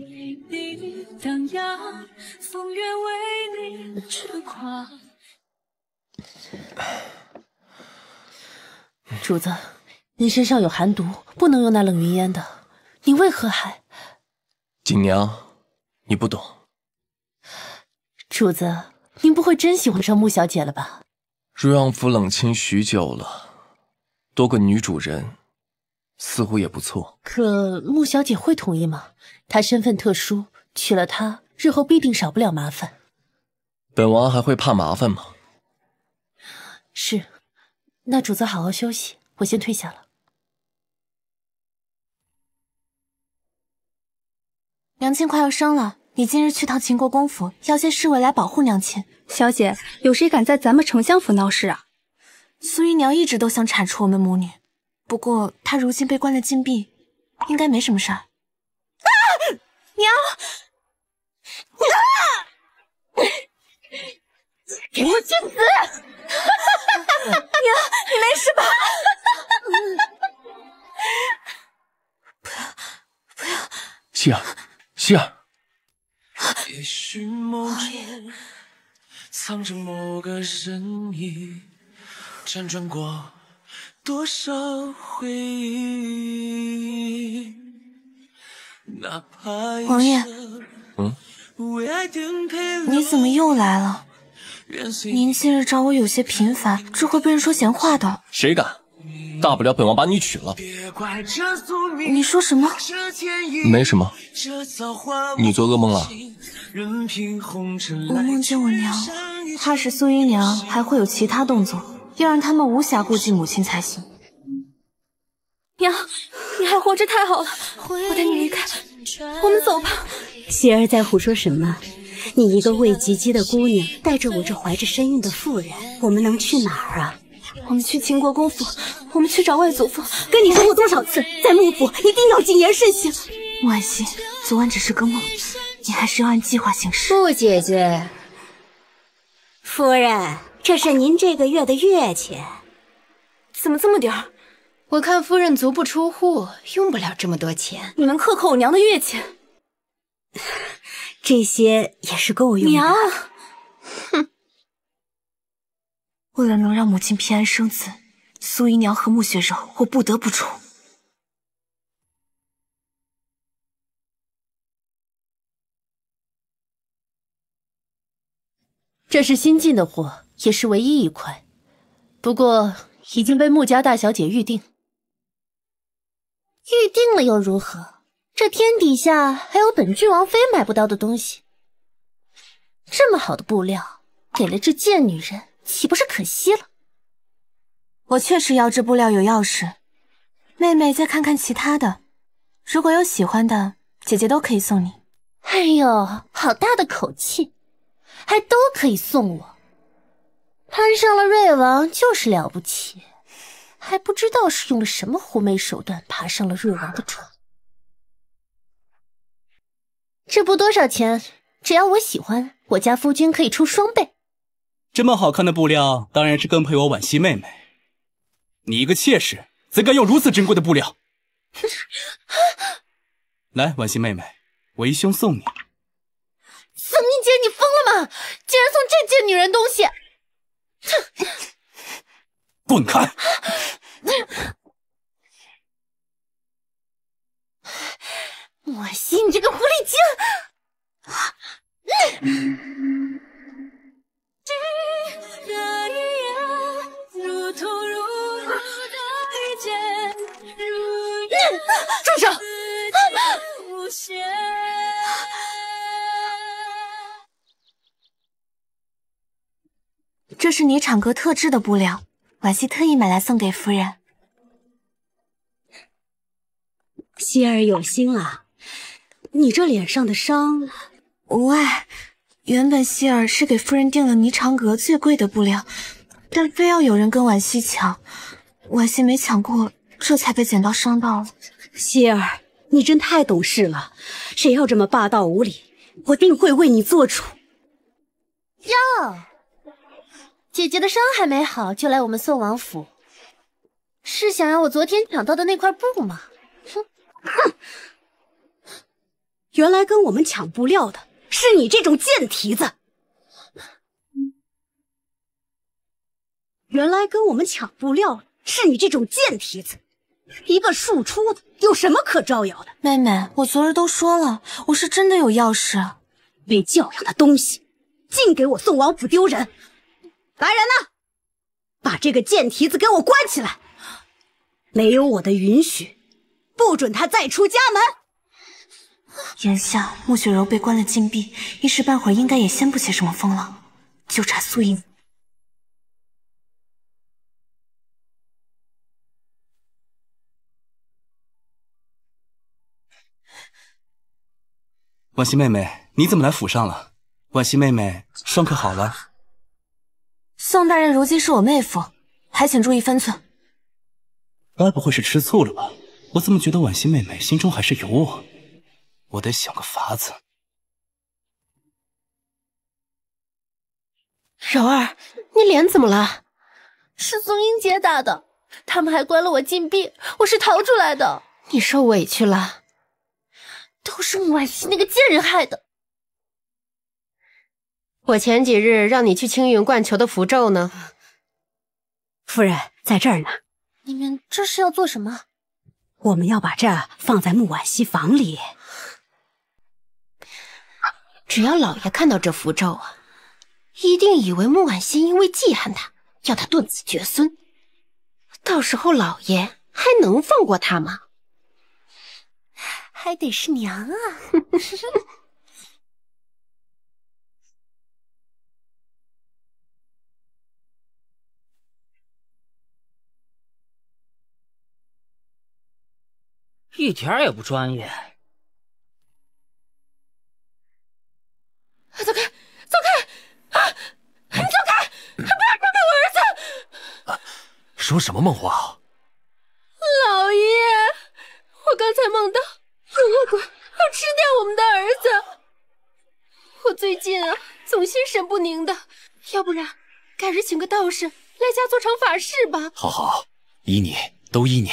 主子，你身上有寒毒，不能用那冷云烟的。你为何还…… 锦娘，你不懂。 主子，您不会真喜欢上穆小姐了吧？ 瑞阳府冷清许久了，多个女主人， 似乎也不错。 可穆小姐会同意吗？她身份特殊，娶了她，日后必定少不了麻烦。 本王还会怕麻烦吗？ 是，那主子好好休息，我先退下了。 娘亲快要生了，你今日去趟秦国公府，要些侍卫来保护娘亲。 小姐，有谁敢在咱们丞相府闹事啊？ 苏姨娘一直都想铲除我们母女，不过她如今被关了禁闭，应该没什么事儿。啊！娘！啊！给我去死！娘，你没事吧？不要，不要！ 希儿，希儿。 也许梦中藏着某个人影，辗转过多少回忆。哪怕王爷， 嗯， 你怎么又来了？您近日找我有些频繁，这会被人说闲话的。 谁敢？大不了本王把你娶了。 你说什么？ 没什么。你做噩梦了？ 我梦见我娘，怕是苏姨娘还会有其他动作，要让他们无暇顾及母亲才行。 娘，你还活着太好了，我带你离开，我们走吧。 希儿在胡说什么？你一个未及笄的姑娘，带着我这怀着身孕的妇人，我们能去哪儿啊？ 我们去秦国公府，我们去找外祖父。 跟你说过多少次，在幕府一定要谨言慎行。 婉惜，昨晚只是个梦，你还是要按计划行事。 傅姐姐， 夫人，这是您这个月的月钱。 怎么这么点儿？ 我看夫人足不出户，用不了这么多钱。 你们克扣我娘的月钱， 这些也是够用的。 娘，哼！为了能让母亲平安生子，苏姨娘和穆雪柔，我不得不出。 这是新进的货，也是唯一一块，不过已经被穆家大小姐预定。 预定了又如何？这天底下还有本郡王妃买不到的东西。这么好的布料，给了这贱女人，岂不是可惜了？ 我确实要这布料有要事，妹妹再看看其他的，如果有喜欢的，姐姐都可以送你。 哎呦，好大的口气，还都可以送我。攀上了瑞王就是了不起，还不知道是用了什么狐媚手段爬上了瑞王的床。这布多少钱？只要我喜欢，我家夫君可以出双倍。 这么好看的布料，当然是更配我婉惜妹妹。你一个妾室，怎敢用如此珍贵的布料？来，婉惜妹妹，为兄送你。 宋英姐，你疯了吗？竟然送这贱女人东西！ 滚开！ 我信你这个狐狸精！ 住手！这是你场阁特制的布料，婉惜特意买来送给夫人。 希儿有心啊，你这脸上的伤…… 无碍，原本希儿是给夫人订了霓裳阁最贵的布料，但非要有人跟婉惜抢，婉惜没抢过，这才被剪刀伤到了。 希儿，你真太懂事了，谁要这么霸道无理，我定会为你做主。 哟，姐姐的伤还没好，就来我们宋王府，是想要我昨天抢到的那块布吗？ 哼哼，原来跟我们抢布料的是你这种贱蹄子！原来跟我们抢布料的是你这种贱蹄子！一个庶出的有什么可招摇的？ 妹妹，我昨日都说了，我是真的有要事。 没教养的东西，净给我送王府丢人！来人呐，把这个贱蹄子给我关起来！没有我的允许， 不准他再出家门。 眼下穆雪柔被关了禁闭，一时半会儿应该也掀不起什么风浪，就差苏印。 婉熙妹妹，你怎么来府上了？婉熙妹妹，伤可好了？ 宋大人如今是我妹夫，还请注意分寸。 该不会是吃醋了吧？我怎么觉得婉熙妹妹心中还是有我？我得想个法子。 柔儿，你脸怎么了？ 是宋英杰打的，他们还关了我禁闭，我是逃出来的。 你受委屈了。 都是穆婉熙那个贱人害的。 我前几日让你去青云观求的符咒呢。 夫人，在这儿呢。 你们这是要做什么？ 我们要把这放在穆婉熙房里。 只要老爷看到这符咒啊，一定以为穆婉熙因为记恨他，要他断子绝孙。到时候老爷还能放过他吗？ 还得是娘啊！ 一点也不专业。 走开，走开！啊，你走开！不要撞到我儿子！ 啊、说什么梦话？ 老爷，我刚才梦到有恶鬼要吃掉我们的儿子。我最近啊，总心神不宁的，要不然改日请个道士来家做场法事吧。 好好，依你，都依你。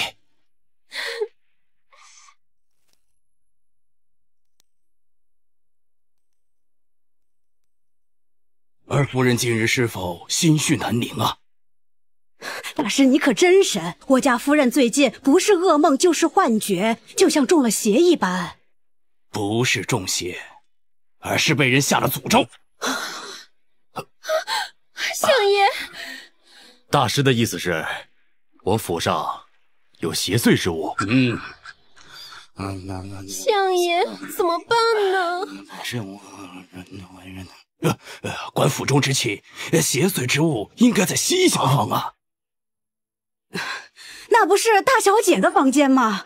二夫人近日是否心绪难宁啊？ 大师，你可真神！我家夫人最近不是噩梦就是幻觉，就像中了邪一般。 不是中邪，而是被人下了诅咒。 相爷， 大师的意思是，我府上有邪祟之物。嗯， 嗯， 相爷怎么办呢？ 是我，呃呃，观府中之气，邪祟之物应该在西厢房啊。 那不是大小姐的房间吗？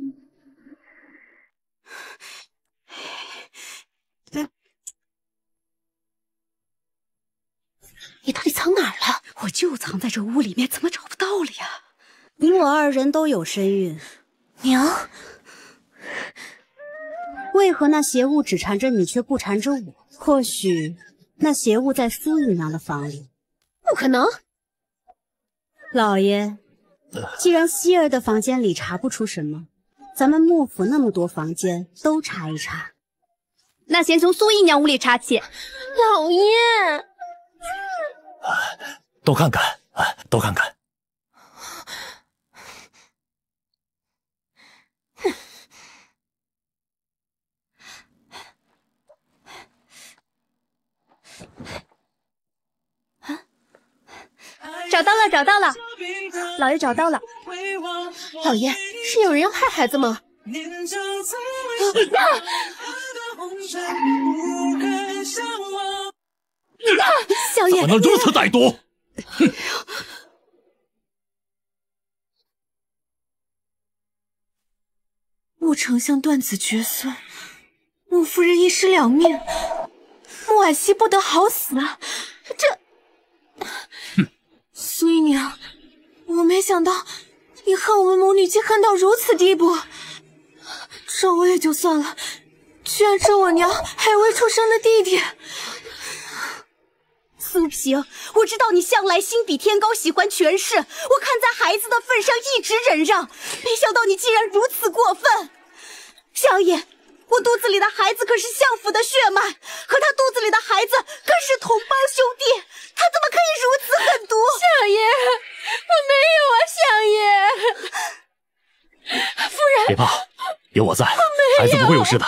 你到底藏哪儿了？ 我就藏在这屋里面，怎么找不到了呀？你我二人都有身孕， 娘， 为何那邪物只缠着你，却不缠着我？或许那邪物在苏姨娘的房里。 不可能！ 老爷，既然希儿的房间里查不出什么，咱们幕府那么多房间都查一查。 那先从苏姨娘屋里查起。 老爷， 都看看，都看看。 找到了，找到了，老爷找到了。 老爷，是有人要害孩子吗？ 小爷， 怎么能如此歹毒？哼！ 穆丞相断子绝孙，穆夫人一尸两命，穆婉熙不得好死啊！这， 哼！ 苏姨娘，我没想到你恨我们母女竟恨到如此地步。这我也就算了，居然这我娘还有未出生的弟弟。 苏平，我知道你向来心比天高，喜欢权势，我看在孩子的份上一直忍让，没想到你竟然如此过分。相爷，我肚子里的孩子可是相府的血脉，和他肚子里的孩子更是同胞兄弟，他怎么可以如此狠毒？ 相爷，我没有啊，相爷。夫人， 别怕，有我在，孩子不会有事的。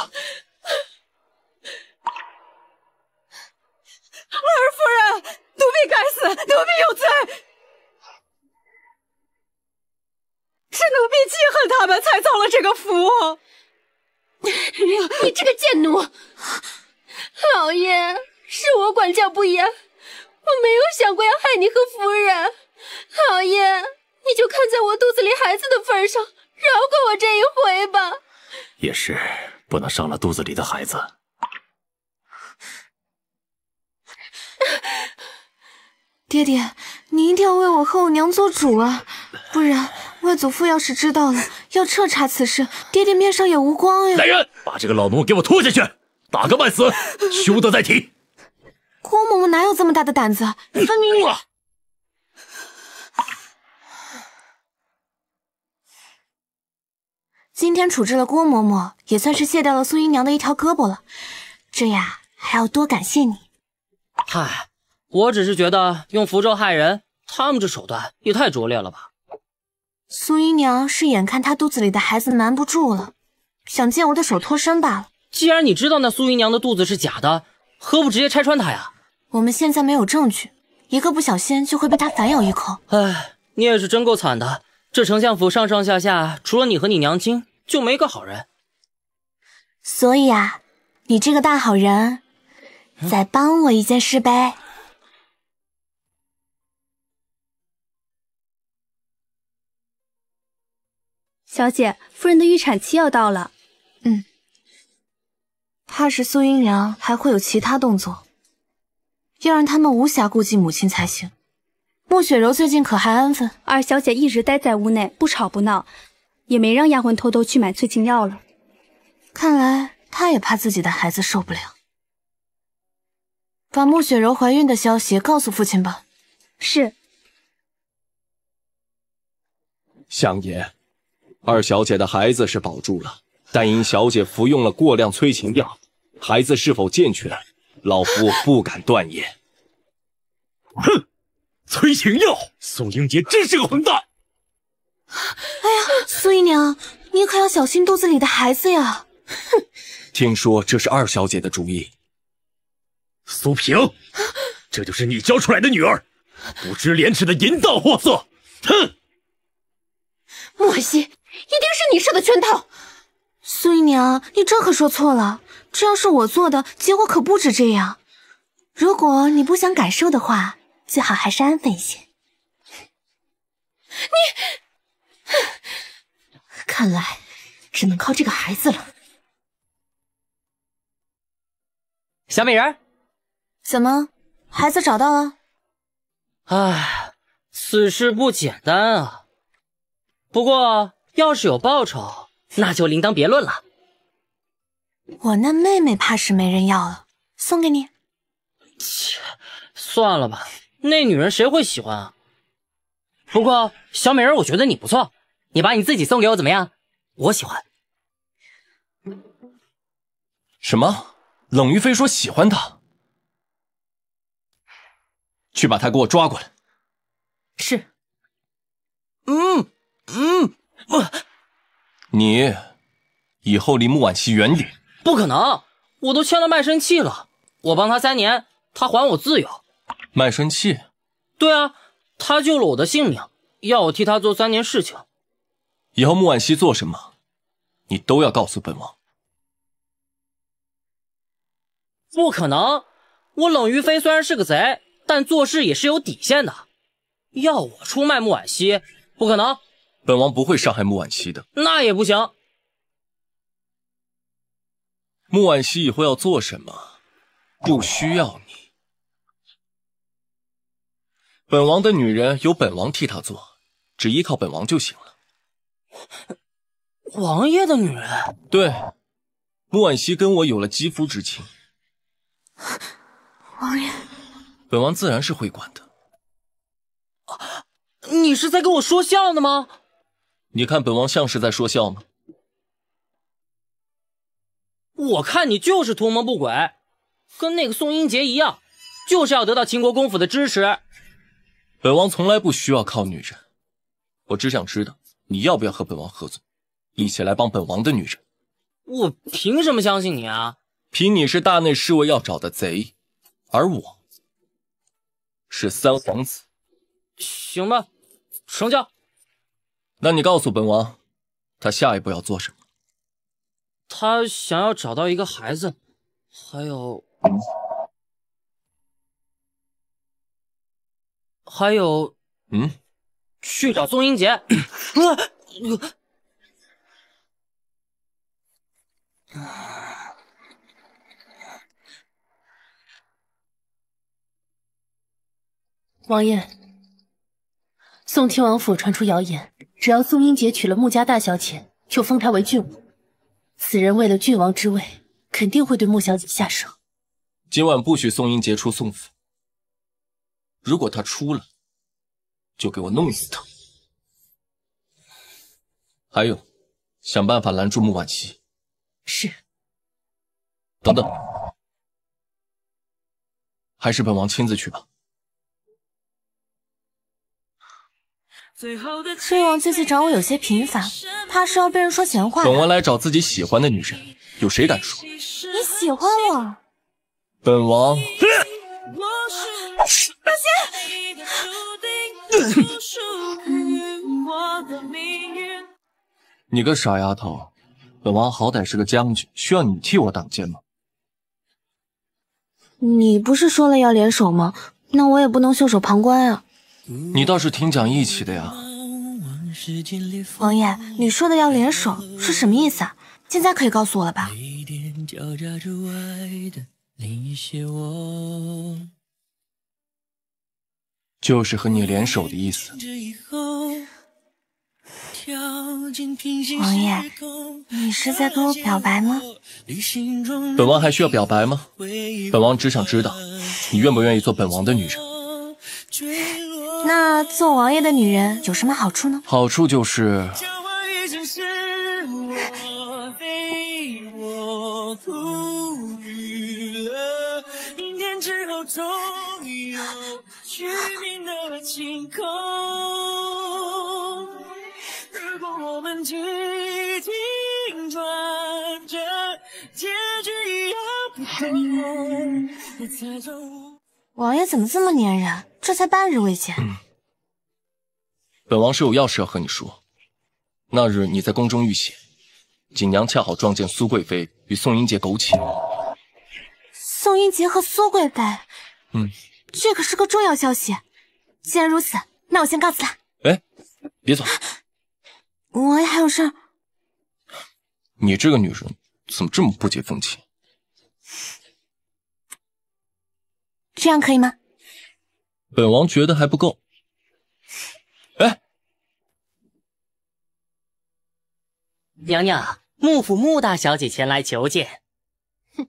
二夫人，奴婢该死，奴婢有罪。 是奴婢记恨他们才造了这个符。你这个贱奴！ 老爷，是我管教不严，我没有想过要害你和夫人。老爷，你就看在我肚子里孩子的份上，饶过我这一回吧。 也是，不能伤了肚子里的孩子。 爹爹，你一定要为我和我娘做主啊，不然外祖父要是知道了，要彻查此事，爹爹面上也无光呀。 来人，把这个老奴给我拖下去，打个半死，休得再提。 郭嬷嬷哪有这么大的胆子？分明我。今天处置了郭嬷嬷，也算是卸掉了苏姨娘的一条胳膊了。这呀，还要多感谢你。 嗨，我只是觉得用符咒害人，他们这手段也太拙劣了吧。 苏姨娘是眼看她肚子里的孩子瞒不住了，想借我的手脱身罢了。 既然你知道那苏姨娘的肚子是假的，何不直接拆穿她呀？ 我们现在没有证据，一个不小心就会被她反咬一口。 唉，你也是真够惨的。这丞相府上上下下，除了你和你娘亲，就没个好人。 所以啊，你这个大好人，再帮我一件事呗。 小姐，夫人的预产期要到了。 嗯，怕是苏姨娘还会有其他动作，要让他们无暇顾及母亲才行。穆雪柔最近可还安分？ 二小姐一直待在屋内，不吵不闹，也没让丫鬟偷偷去买催情药了。 看来她也怕自己的孩子受不了。把穆雪柔怀孕的消息告诉父亲吧。 是。 相爷，二小姐的孩子是保住了，但因小姐服用了过量催情药，孩子是否健全，老夫不敢断言。 哼！催情药，宋英杰真是个混蛋！ 哎呀，苏姨娘，你可要小心肚子里的孩子呀！ 哼，听说这是二小姐的主意。 苏萍，这就是你教出来的女儿，不知廉耻的淫荡货色！哼！ 莫西，一定是你设的圈套。 苏姨娘，你这可说错了，这要是我做的，结果可不止这样。如果你不想感受的话，最好还是安分一些。 你，看来只能靠这个孩子了。 小美人， 怎么，孩子找到了？ 唉，此事不简单啊。不过，要是有报酬，那就另当别论了。 我那妹妹怕是没人要了，送给你。 切，算了吧。那女人谁会喜欢啊？不过小美人，我觉得你不错，你把你自己送给我怎么样？我喜欢。 什么？冷玉飞说喜欢他？去把他给我抓过来。 是。嗯嗯，我你以后离穆婉熙远点。 不可能，我都签了卖身契了，我帮他三年，他还我自由。 卖身契？ 对啊，他救了我的性命，要我替他做三年事情。 以后穆婉熙做什么，你都要告诉本王。 不可能，我冷玉飞虽然是个贼，但做事也是有底线的。要我出卖穆婉熙，不可能。 本王不会伤害穆婉熙的。 那也不行。 穆婉熙以后要做什么，不需要你。本王的女人由本王替她做，只依靠本王就行了。 王爷的女人？ 对，穆婉熙跟我有了肌肤之亲。 王爷， 本王自然是会管的。 啊，你是在跟我说笑呢吗？ 你看本王像是在说笑吗？ 我看你就是图谋不轨，跟那个宋英杰一样，就是要得到秦国公府的支持。 本王从来不需要靠女人，我只想知道你要不要和本王合作，一起来帮本王的女人。 我凭什么相信你啊？ 凭你是大内侍卫要找的贼，而我是三皇子。 行吧，成交。 那你告诉本王，他下一步要做什么？ 他想要找到一个孩子，还有，还有， 嗯， 去找宋英杰。 王爷，宋亲王府传出谣言，只要宋英杰娶了穆家大小姐，就封她为郡王。此人为了郡王之位，肯定会对穆小姐下手。 今晚不许宋英杰出宋府，如果他出了，就给我弄死他。还有，想办法拦住穆婉熙。 是。 等等，还是本王亲自去吧。 郡王这次找我有些频繁，怕是要被人说闲话。 本王来找自己喜欢的女人，有谁敢说？ 你喜欢我？ 本王。 大仙！ 你个傻丫头，本王好歹是个将军，需要你替我挡箭吗？ 你不是说了要联手吗？那我也不能袖手旁观啊。 你倒是挺讲义气的呀。 王爷，你说的要联手是什么意思啊？现在可以告诉我了吧？ 就是和你联手的意思。 王爷，你是在跟我表白吗？ 本王还需要表白吗？本王只想知道，你愿不愿意做本王的女人？ 那做王爷的女人有什么好处呢？ 好处就是， 王爷怎么这么粘人？这才半日未见。 嗯、本王是有要事要和你说。那日你在宫中遇险，锦娘恰好撞见苏贵妃与宋英杰苟且。 宋英杰和苏贵妃， 嗯， 这可是个重要消息。既然如此，那我先告辞了。 哎，别走。 王爷还有事？ 你这个女人怎么这么不解风情？ 这样可以吗？ 本王觉得还不够。哎， 娘娘，穆府穆大小姐前来求见。 哼，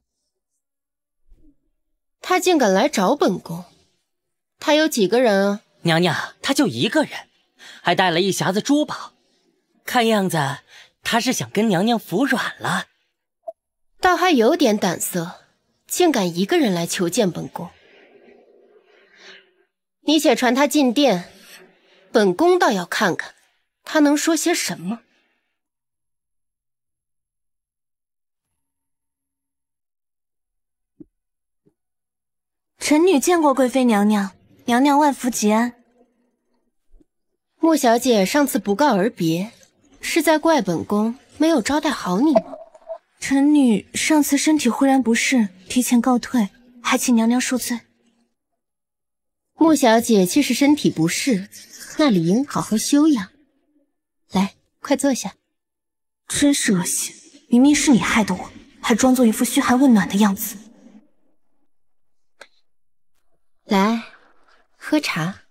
她竟敢来找本宫，她有几个人啊？ 娘娘，她就一个人，还带了一匣子珠宝，看样子她是想跟娘娘服软了。 倒还有点胆色，竟敢一个人来求见本宫。你且传他进殿，本宫倒要看看他能说些什么。 臣女见过贵妃娘娘，娘娘万福吉安。 穆小姐上次不告而别，是在怪本宫没有招待好你吗？ 臣女上次身体忽然不适，提前告退，还请娘娘恕罪。 穆小姐既是身体不适，那理应好好休养。来，快坐下。 真是恶心，明明是你害的我，还装作一副嘘寒问暖的样子。 来，喝茶。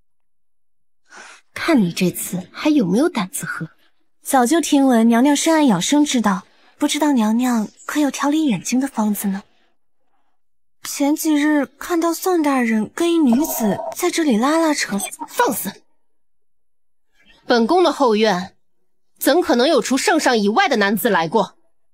看你这次还有没有胆子喝？ 早就听闻娘娘深谙养生之道，不知道娘娘可有调理眼睛的方子呢？前几日看到宋大人跟一女子在这里拉拉扯扯， 放肆！本宫的后院怎可能有除圣上以外的男子来过？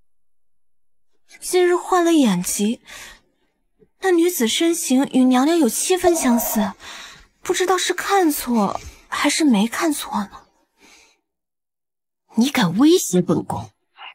今日换了眼疾，那女子身形与娘娘有七分相似，不知道是看错还是没看错呢？ 你敢威胁本宫？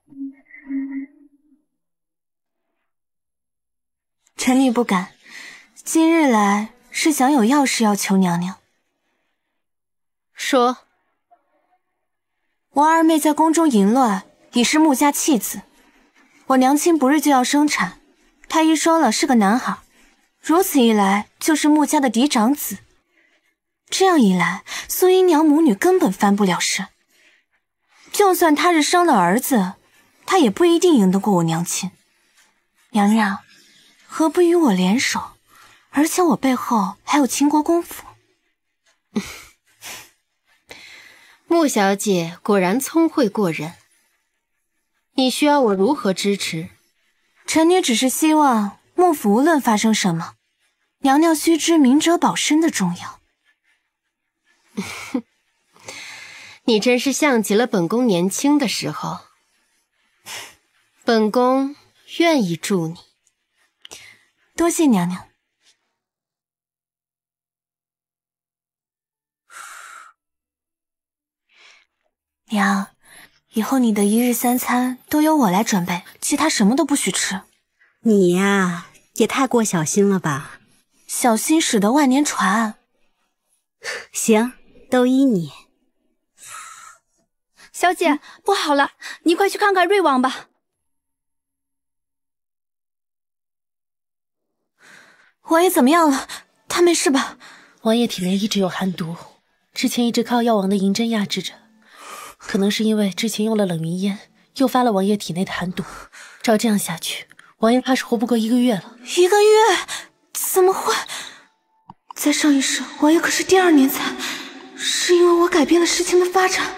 臣女不敢，今日来是想有要事要求娘娘。 说。 我二妹在宫中淫乱，已是穆家弃子。我娘亲不日就要生产，太医说了是个男孩，如此一来就是穆家的嫡长子。这样一来，苏姨娘母女根本翻不了身。就算他日生了儿子，他也不一定赢得过我娘亲。娘娘，何不与我联手？而且我背后还有秦国公府。 穆小姐果然聪慧过人，你需要我如何支持？ 臣女只是希望穆府无论发生什么，娘娘须知明哲保身的重要。 你真是像极了本宫年轻的时候。本宫愿意助你。 多谢娘娘。娘，以后你的一日三餐都由我来准备，其他什么都不许吃。 你呀，也太过小心了吧？ 小心驶得万年船。 行，都依你。 小姐，不好了，你快去看看瑞王吧。 王爷怎么样了？他没事吧？ 王爷体内一直有寒毒，之前一直靠药王的银针压制着，可能是因为之前用了冷云烟，诱发了王爷体内的寒毒。照这样下去，王爷怕是活不过一个月了。 一个月？怎么会？在上一世，王爷可是第二年才，是因为我改变了事情的发展。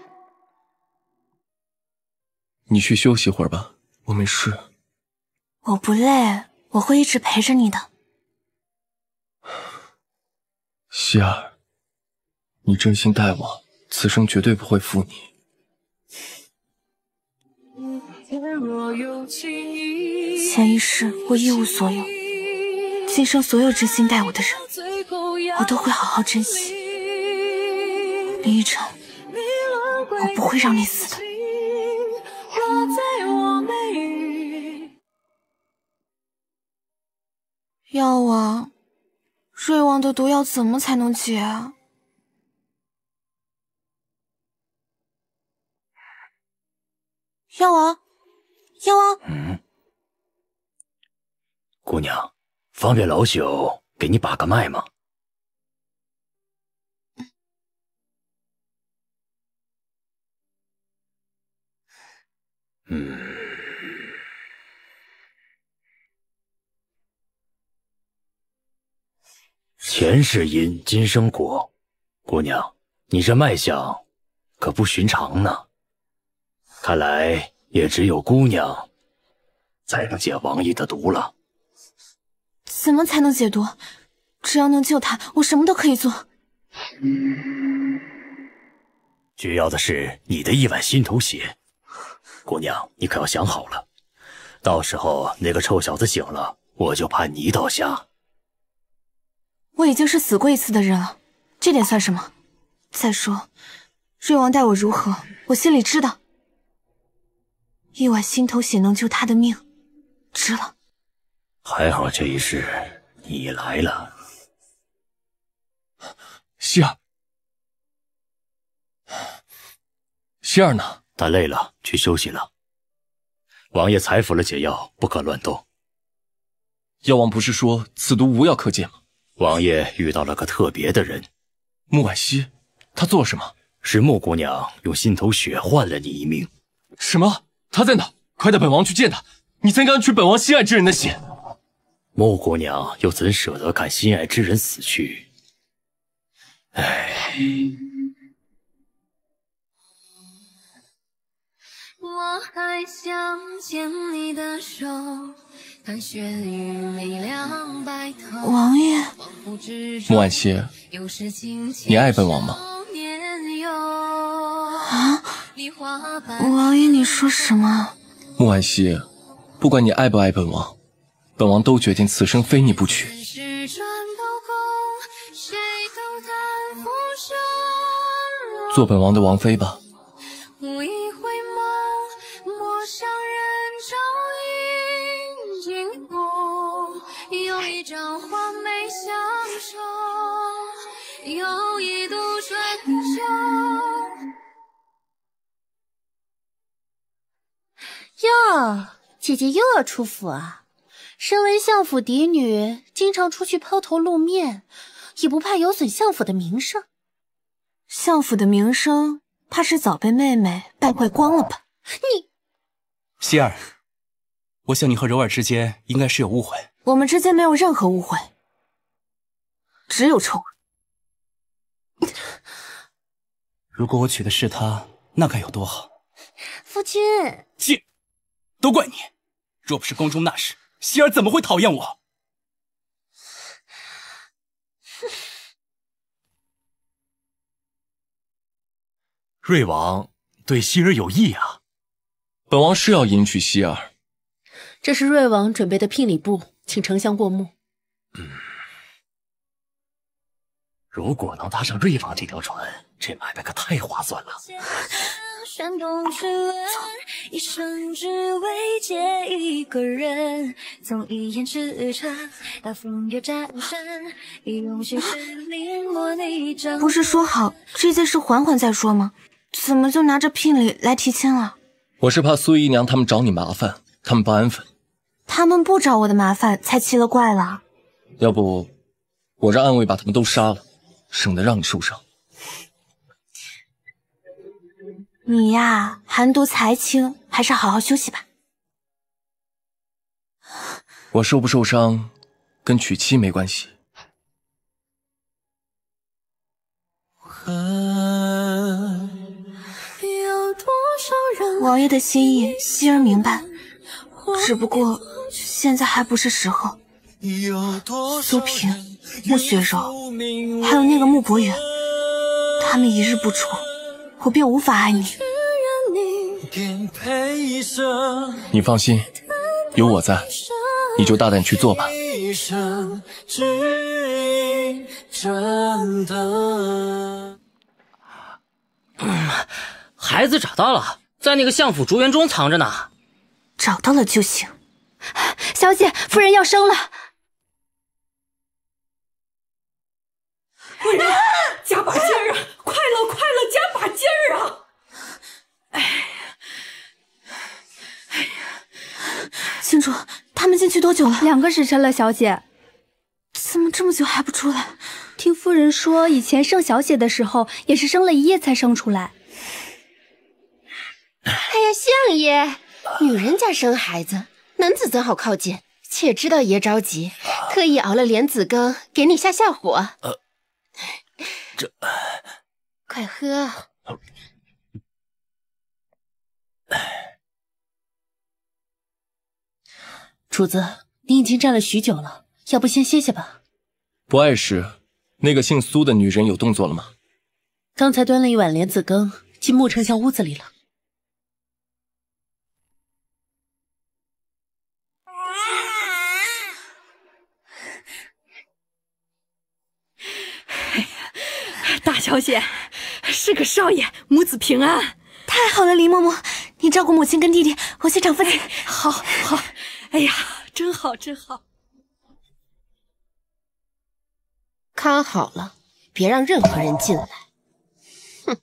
你去休息会儿吧，我没事。 我不累，我会一直陪着你的。 希儿，你真心待我，此生绝对不会负你。 前一世我一无所有，今生所有真心待我的人，我都会好好珍惜。林依晨，我不会让你死的。药王，瑞王的毒药怎么才能解啊？药王，药王， 嗯，姑娘，方便老朽给你把个脉吗？嗯。前世因，今生果。姑娘，你这脉象可不寻常呢。看来也只有姑娘才能解王爷的毒了。 怎么才能解毒？只要能救他，我什么都可以做。 需要的是你的一碗心头血。姑娘，你可要想好了，到时候那个臭小子醒了，我就判你倒下。 我已经是死过一次的人了，这点算什么？再说，瑞王待我如何，我心里知道。一碗心头血能救他的命，值了。 还好这一世你来了。 希儿，希儿呢？ 他累了，去休息了。王爷裁服了解药，不可乱动。 药王不是说此毒无药可解吗？ 王爷遇到了个特别的人， 穆婉熙，她做什么？ 是穆姑娘用心头血换了你一命。 什么？她在哪？快带本王去见她！你怎敢取本王心爱之人的血？ 穆姑娘又怎舍得看心爱之人死去？唉。 我还想牵你的手，看雪雨没两白头。 王爷， 穆婉熙，你爱本王吗？ 啊，王爷，你说什么？ 穆婉熙，不管你爱不爱本王，本王都决定此生非你不娶。做本王的王妃吧。 有一度春秋。 姐姐又要出府啊？身为相府嫡女，经常出去抛头露面，也不怕有损相府的名声？ 相府的名声，怕是早被妹妹败坏光了吧？ 你， 希儿，我想你和柔儿之间应该是有误会。 我们之间没有任何误会，只有仇。 如果我娶的是她，那该有多好！ 夫君， 切，都怪你！若不是宫中那事，希儿怎么会讨厌我？ 瑞王对希儿有意啊！ 本王是要迎娶希儿。 这是瑞王准备的聘礼簿，请丞相过目。 嗯，如果能搭上瑞王这条船，这买卖可太划算了。 山东之吻，一生只为见一个人，从一眼之差到风月战胜，一用心事临摹你掌。 不是说好这件事缓缓再说吗？怎么就拿着聘礼来提亲了？ 我是怕苏姨娘他们找你麻烦，他们不安分。 他们不找我的麻烦，才奇了怪了。 要不，我让暗卫把他们都杀了，省得让你受伤。 你呀，寒毒才轻，还是好好休息吧。 我受不受伤，跟娶妻没关系。 王爷的心意，希儿明白，只不过现在还不是时候。苏萍、穆雪柔，还有那个穆博远，他们一日不出，我便无法爱你。 你放心，有我在，你就大胆去做吧。 嗯，孩子找到了，在那个相府竹园中藏着呢。 找到了就行。 小姐，夫人要生了。 夫人，加把劲儿啊！快了，快了，加把劲儿啊！哎呀， 哎呀，郡主，他们进去多久了？ 两个时辰了，小姐。 怎么这么久还不出来？ 听夫人说，以前生小姐的时候，也是生了一夜才生出来。 哎呀，相爷，女人家生孩子，男子怎好靠近？且知道爷着急，特意熬了莲子羹给你下下火。 呃，这， 快喝。 主子，你已经站了许久了，要不先歇歇吧？ 不碍事。那个姓苏的女人有动作了吗？ 刚才端了一碗莲子羹进穆丞相屋子里了。 大小姐，是个少爷，母子平安。太好了，林嬷嬷，你照顾母亲跟弟弟，我去找父亲。 好，好。哎呀，真好，真好。看好了，别让任何人进来。哼。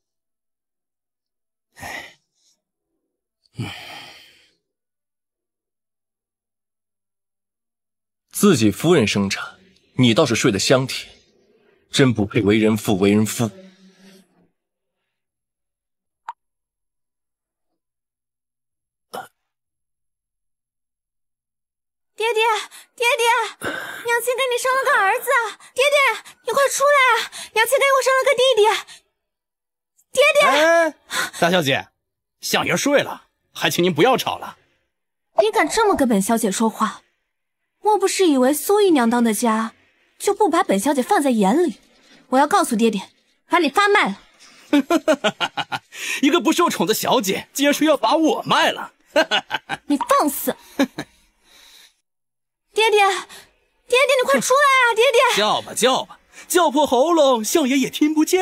嗯。自己夫人生产，你倒是睡得香甜。真不配为人父为人夫。 爹爹，爹爹，娘亲给你生了个儿子，爹爹，你快出来啊！娘亲给我生了个弟弟。爹爹， 哎，大小姐，相爷睡了，还请您不要吵了。 你敢这么跟本小姐说话？莫不是以为苏姨娘当的家就不把本小姐放在眼里？我要告诉爹爹，把你发卖了。 一个不受宠的小姐，竟然说要把我卖了！ 你放肆！爹爹，爹爹，你快出来啊！爹爹， 叫吧叫吧，叫破喉咙，相爷也听不见。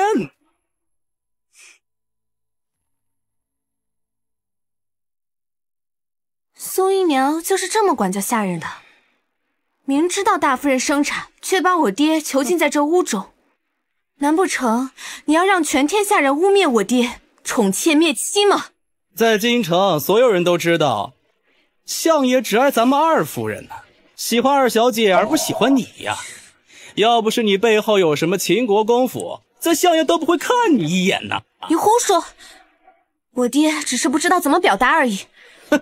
苏姨娘就是这么管教下人的，明知道大夫人生产，却把我爹囚禁在这屋中。难不成你要让全天下人污蔑我爹宠妾灭妻吗？ 在京城，所有人都知道， 相爷只爱咱们二夫人呢，喜欢二小姐而不喜欢你呀。要不是你背后有什么秦国公府，咱相爷都不会看你一眼呢。 你胡说，我爹只是不知道怎么表达而已。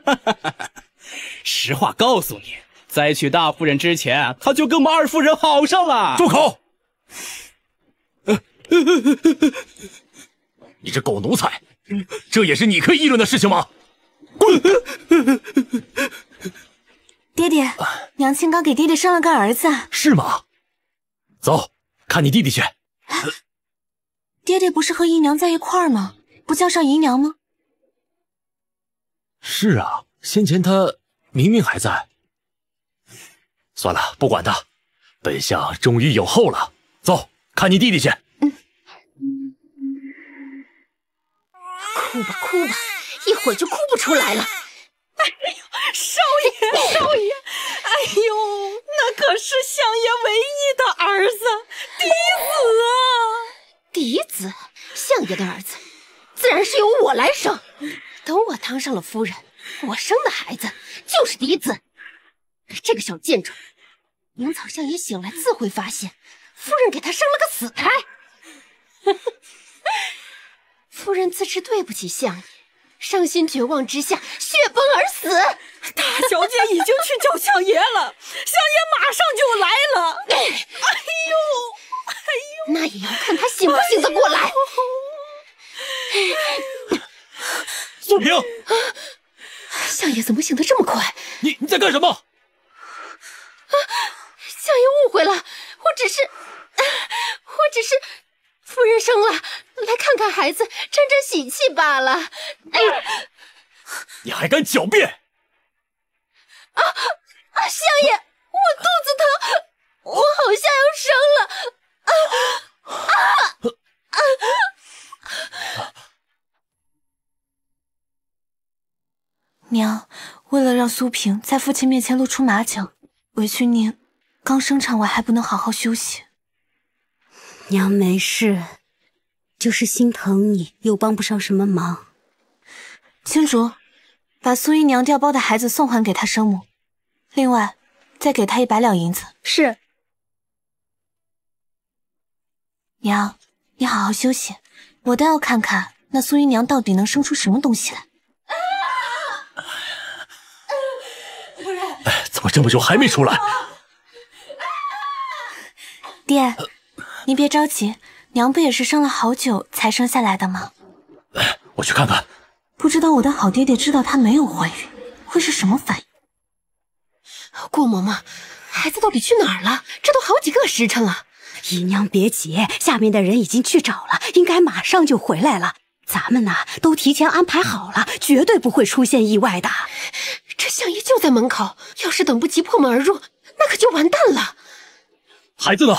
实话告诉你，在娶大夫人之前，他就跟我们二夫人好上了。 住口！你这狗奴才，这也是你可以议论的事情吗？滚！ 爹爹，娘亲刚给爹爹生了个儿子。 是吗？走，看你弟弟去。 爹爹不是和姨娘在一块儿吗？不叫上姨娘吗？ 是啊，先前他明明还在。算了，不管他，本相终于有后了。走，看你弟弟去。 嗯，哭吧哭吧，一会儿就哭不出来了。 哎呦，少爷，少爷，哎呦，那可是相爷唯一的儿子，嫡子啊！ 嫡子，相爷的儿子，自然是由我来生。等我当上了夫人，我生的孩子就是嫡子。这个小贱种，明早相爷醒来自会发现，夫人给他生了个死胎。夫人自知对不起相爷，伤心绝望之下血崩而死。 大小姐已经去叫相爷了，相爷马上就来了。哎呦，哎呦， 那也要看他醒不醒得过来。 苏平， 相爷怎么醒得这么快？ 你你在干什么？ 啊，相爷误会了，我只是，我只是，夫人生了，来看看孩子，沾沾喜气罢了。哎， 你还敢狡辩？ 啊啊！相爷，我肚子疼，我好像要生了。啊啊啊！ 娘，为了让苏萍在父亲面前露出马脚，委屈您刚生产完还不能好好休息。 娘没事，就是心疼你，又帮不上什么忙。 青竹，把苏姨娘调包的孩子送还给她生母，另外再给她一百两银子。 是。 娘，你好好休息，我倒要看看那苏姨娘到底能生出什么东西来。 哎，怎么这么久还没出来？ 爹，您别着急，娘不也是生了好久才生下来的吗？ 哎，我去看看。 不知道我的好爹爹知道她没有怀孕，会是什么反应？ 顾嬷嬷，孩子到底去哪儿了？这都好几个时辰了。 姨娘别急，下面的人已经去找了，应该马上就回来了。咱们呢，都提前安排好了，绝对不会出现意外的。 这相爷就在门口，要是等不及破门而入，那可就完蛋了。 孩子呢？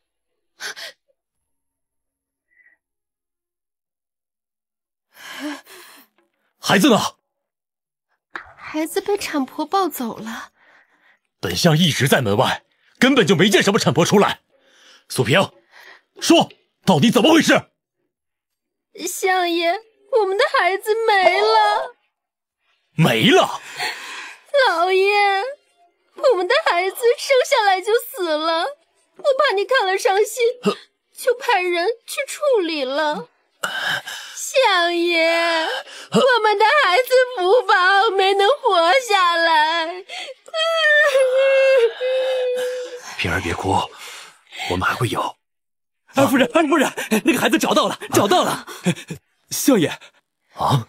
孩子呢？ 孩子被产婆抱走了。 本相一直在门外，根本就没见什么产婆出来。苏萍，说到底怎么回事？ 相爷，我们的孩子没了。 没了？ 老爷，我们的孩子生下来就死了，我怕你看了伤心，就派人去处理了。相爷，我们的孩子福宝没能活下来。 萍儿别哭，我们还会有。 二夫人，二夫人，那个孩子找到了，找到了。相爷， 啊！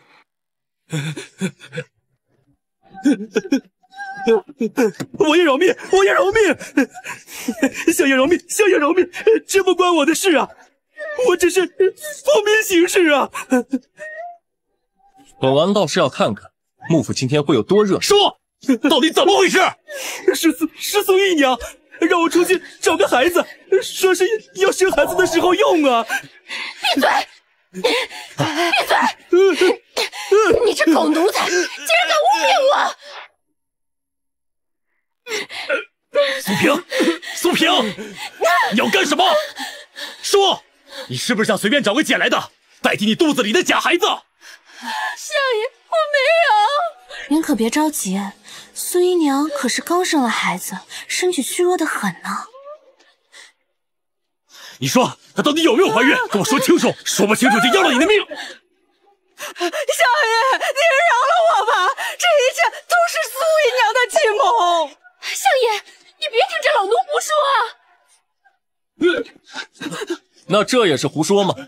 我愿饶命，我愿饶命！相爷饶命，相爷饶命！这不关我的事啊，我只是奉命行事啊。 本王倒是要看看幕府今天会有多热。 说，到底怎么回事？ 是苏是苏姨娘让我出去找个孩子，说是要生孩子的时候用啊。 闭嘴！闭嘴！你这狗奴才，竟然敢污蔑我！ 苏萍，苏萍，你要干什么？说，你是不是想随便找个捡来的，代替你肚子里的假孩子？ 相爷，我没有。 您可别着急， 苏姨娘可是刚生了孩子，身体虚弱的很呢。 你说她到底有没有怀孕？跟我说清楚，说不清楚就要了你的命！ 少爷，您饶了我吧，这一切都是苏姨娘的计谋。 相爷，你别听这老奴胡说啊！ 那这也是胡说吗？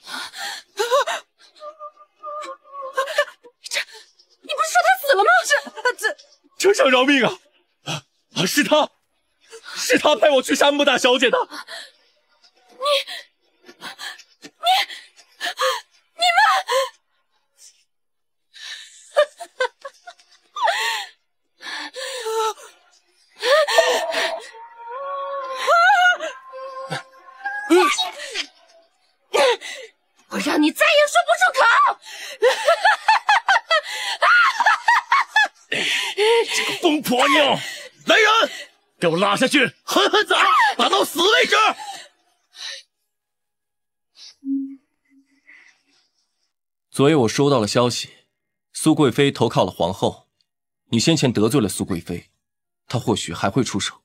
这，你不是说他死了吗？ 这这， 丞相饶命啊！啊，是他，是他派我去杀穆大小姐的。 你，你，你们！我让你再也说不出口！ 这个疯婆娘！来人，给我拉下去，狠狠打，打到死为止！ 昨夜我收到了消息，苏贵妃投靠了皇后。你先前得罪了苏贵妃，她或许还会出手。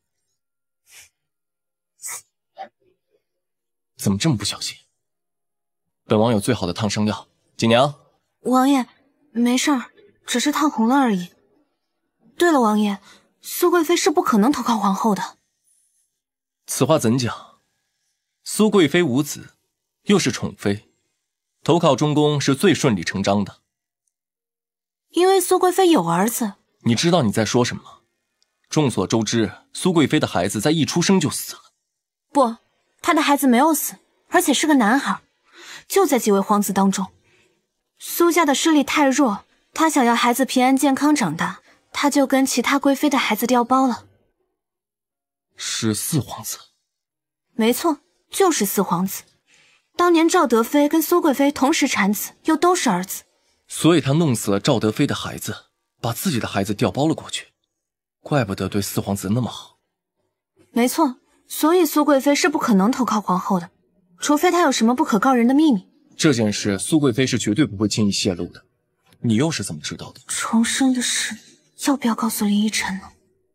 怎么这么不小心？本王有最好的烫伤药，锦娘。 王爷，没事儿，只是烫红了而已。对了，王爷，苏贵妃是不可能投靠皇后的。 此话怎讲？苏贵妃无子，又是宠妃，投靠中宫是最顺理成章的。 因为苏贵妃有儿子。 你知道你在说什么吗？众所周知，苏贵妃的孩子在一出生就死了。 不，她的孩子没有死，而且是个男孩，就在几位皇子当中。苏家的势力太弱，她想要孩子平安健康长大，她就跟其他贵妃的孩子调包了。 是四皇子？ 没错，就是四皇子。当年赵德妃跟苏贵妃同时产子，又都是儿子， 所以她弄死了赵德妃的孩子，把自己的孩子调包了过去。怪不得对四皇子那么好。 没错，所以苏贵妃是不可能投靠皇后的，除非她有什么不可告人的秘密。 这件事苏贵妃是绝对不会轻易泄露的。你又是怎么知道的？ 重生的事要不要告诉林依晨呢？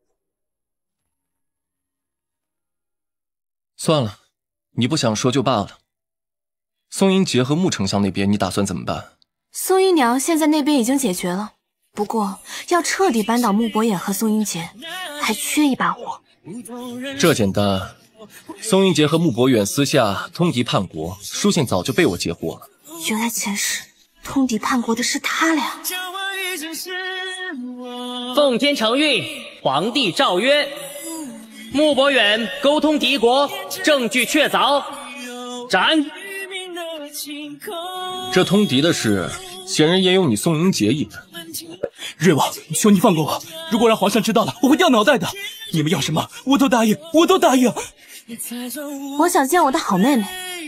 算了，你不想说就罢了。宋英杰和穆丞相那边你打算怎么办？ 苏姨娘现在那边已经解决了，不过要彻底扳倒穆伯言和宋英杰，还缺一把火。 这简单，宋英杰和穆伯远私下通敌叛国，书信早就被我截获了。 原来前世通敌叛国的是他俩。 奉天承运，皇帝诏曰：穆伯远沟通敌国，证据确凿，斩。 这通敌的事，显然也有你宋英杰一份。 瑞王，求你放过我！如果让皇上知道了，我会掉脑袋的。你们要什么，我都答应，我都答应。 我想见我的好妹妹。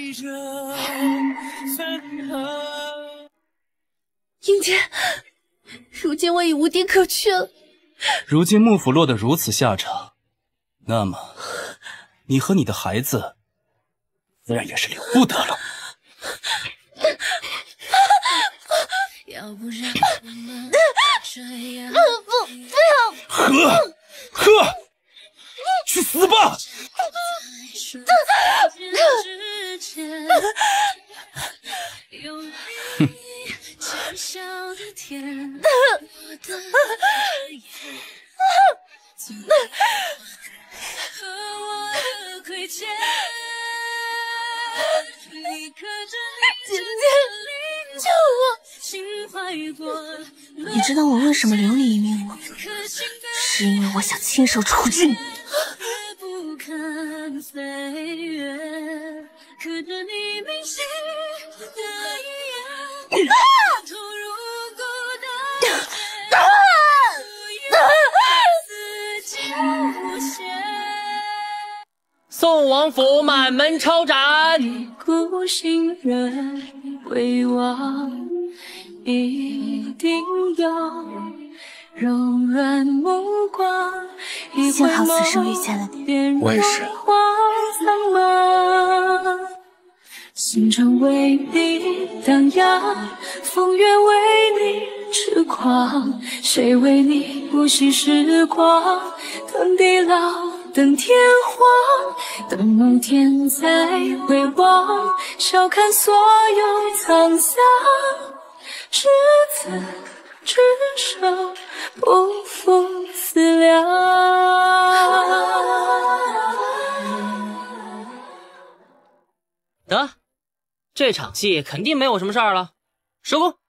英杰，如今我已无敌可去了。 如今幕府落得如此下场，那么你和你的孩子，自然也是留不得了。 要不然我们这样不不要喝喝去死吧！ 姐姐，救我！ 你知道我为什么留你一命吗？是因为我想亲手处置你。 宋王府满门抄斩。 孤行人回望，一定要柔软目光。 幸好此生遇见了你。 我也是。 心中为你荡漾，风月为你痴狂，谁为你不惜时光？等地老，等天荒，等某天再回望，笑看所有沧桑，执子之手，不负思量。 得，这场戏肯定没有什么事儿了，收工。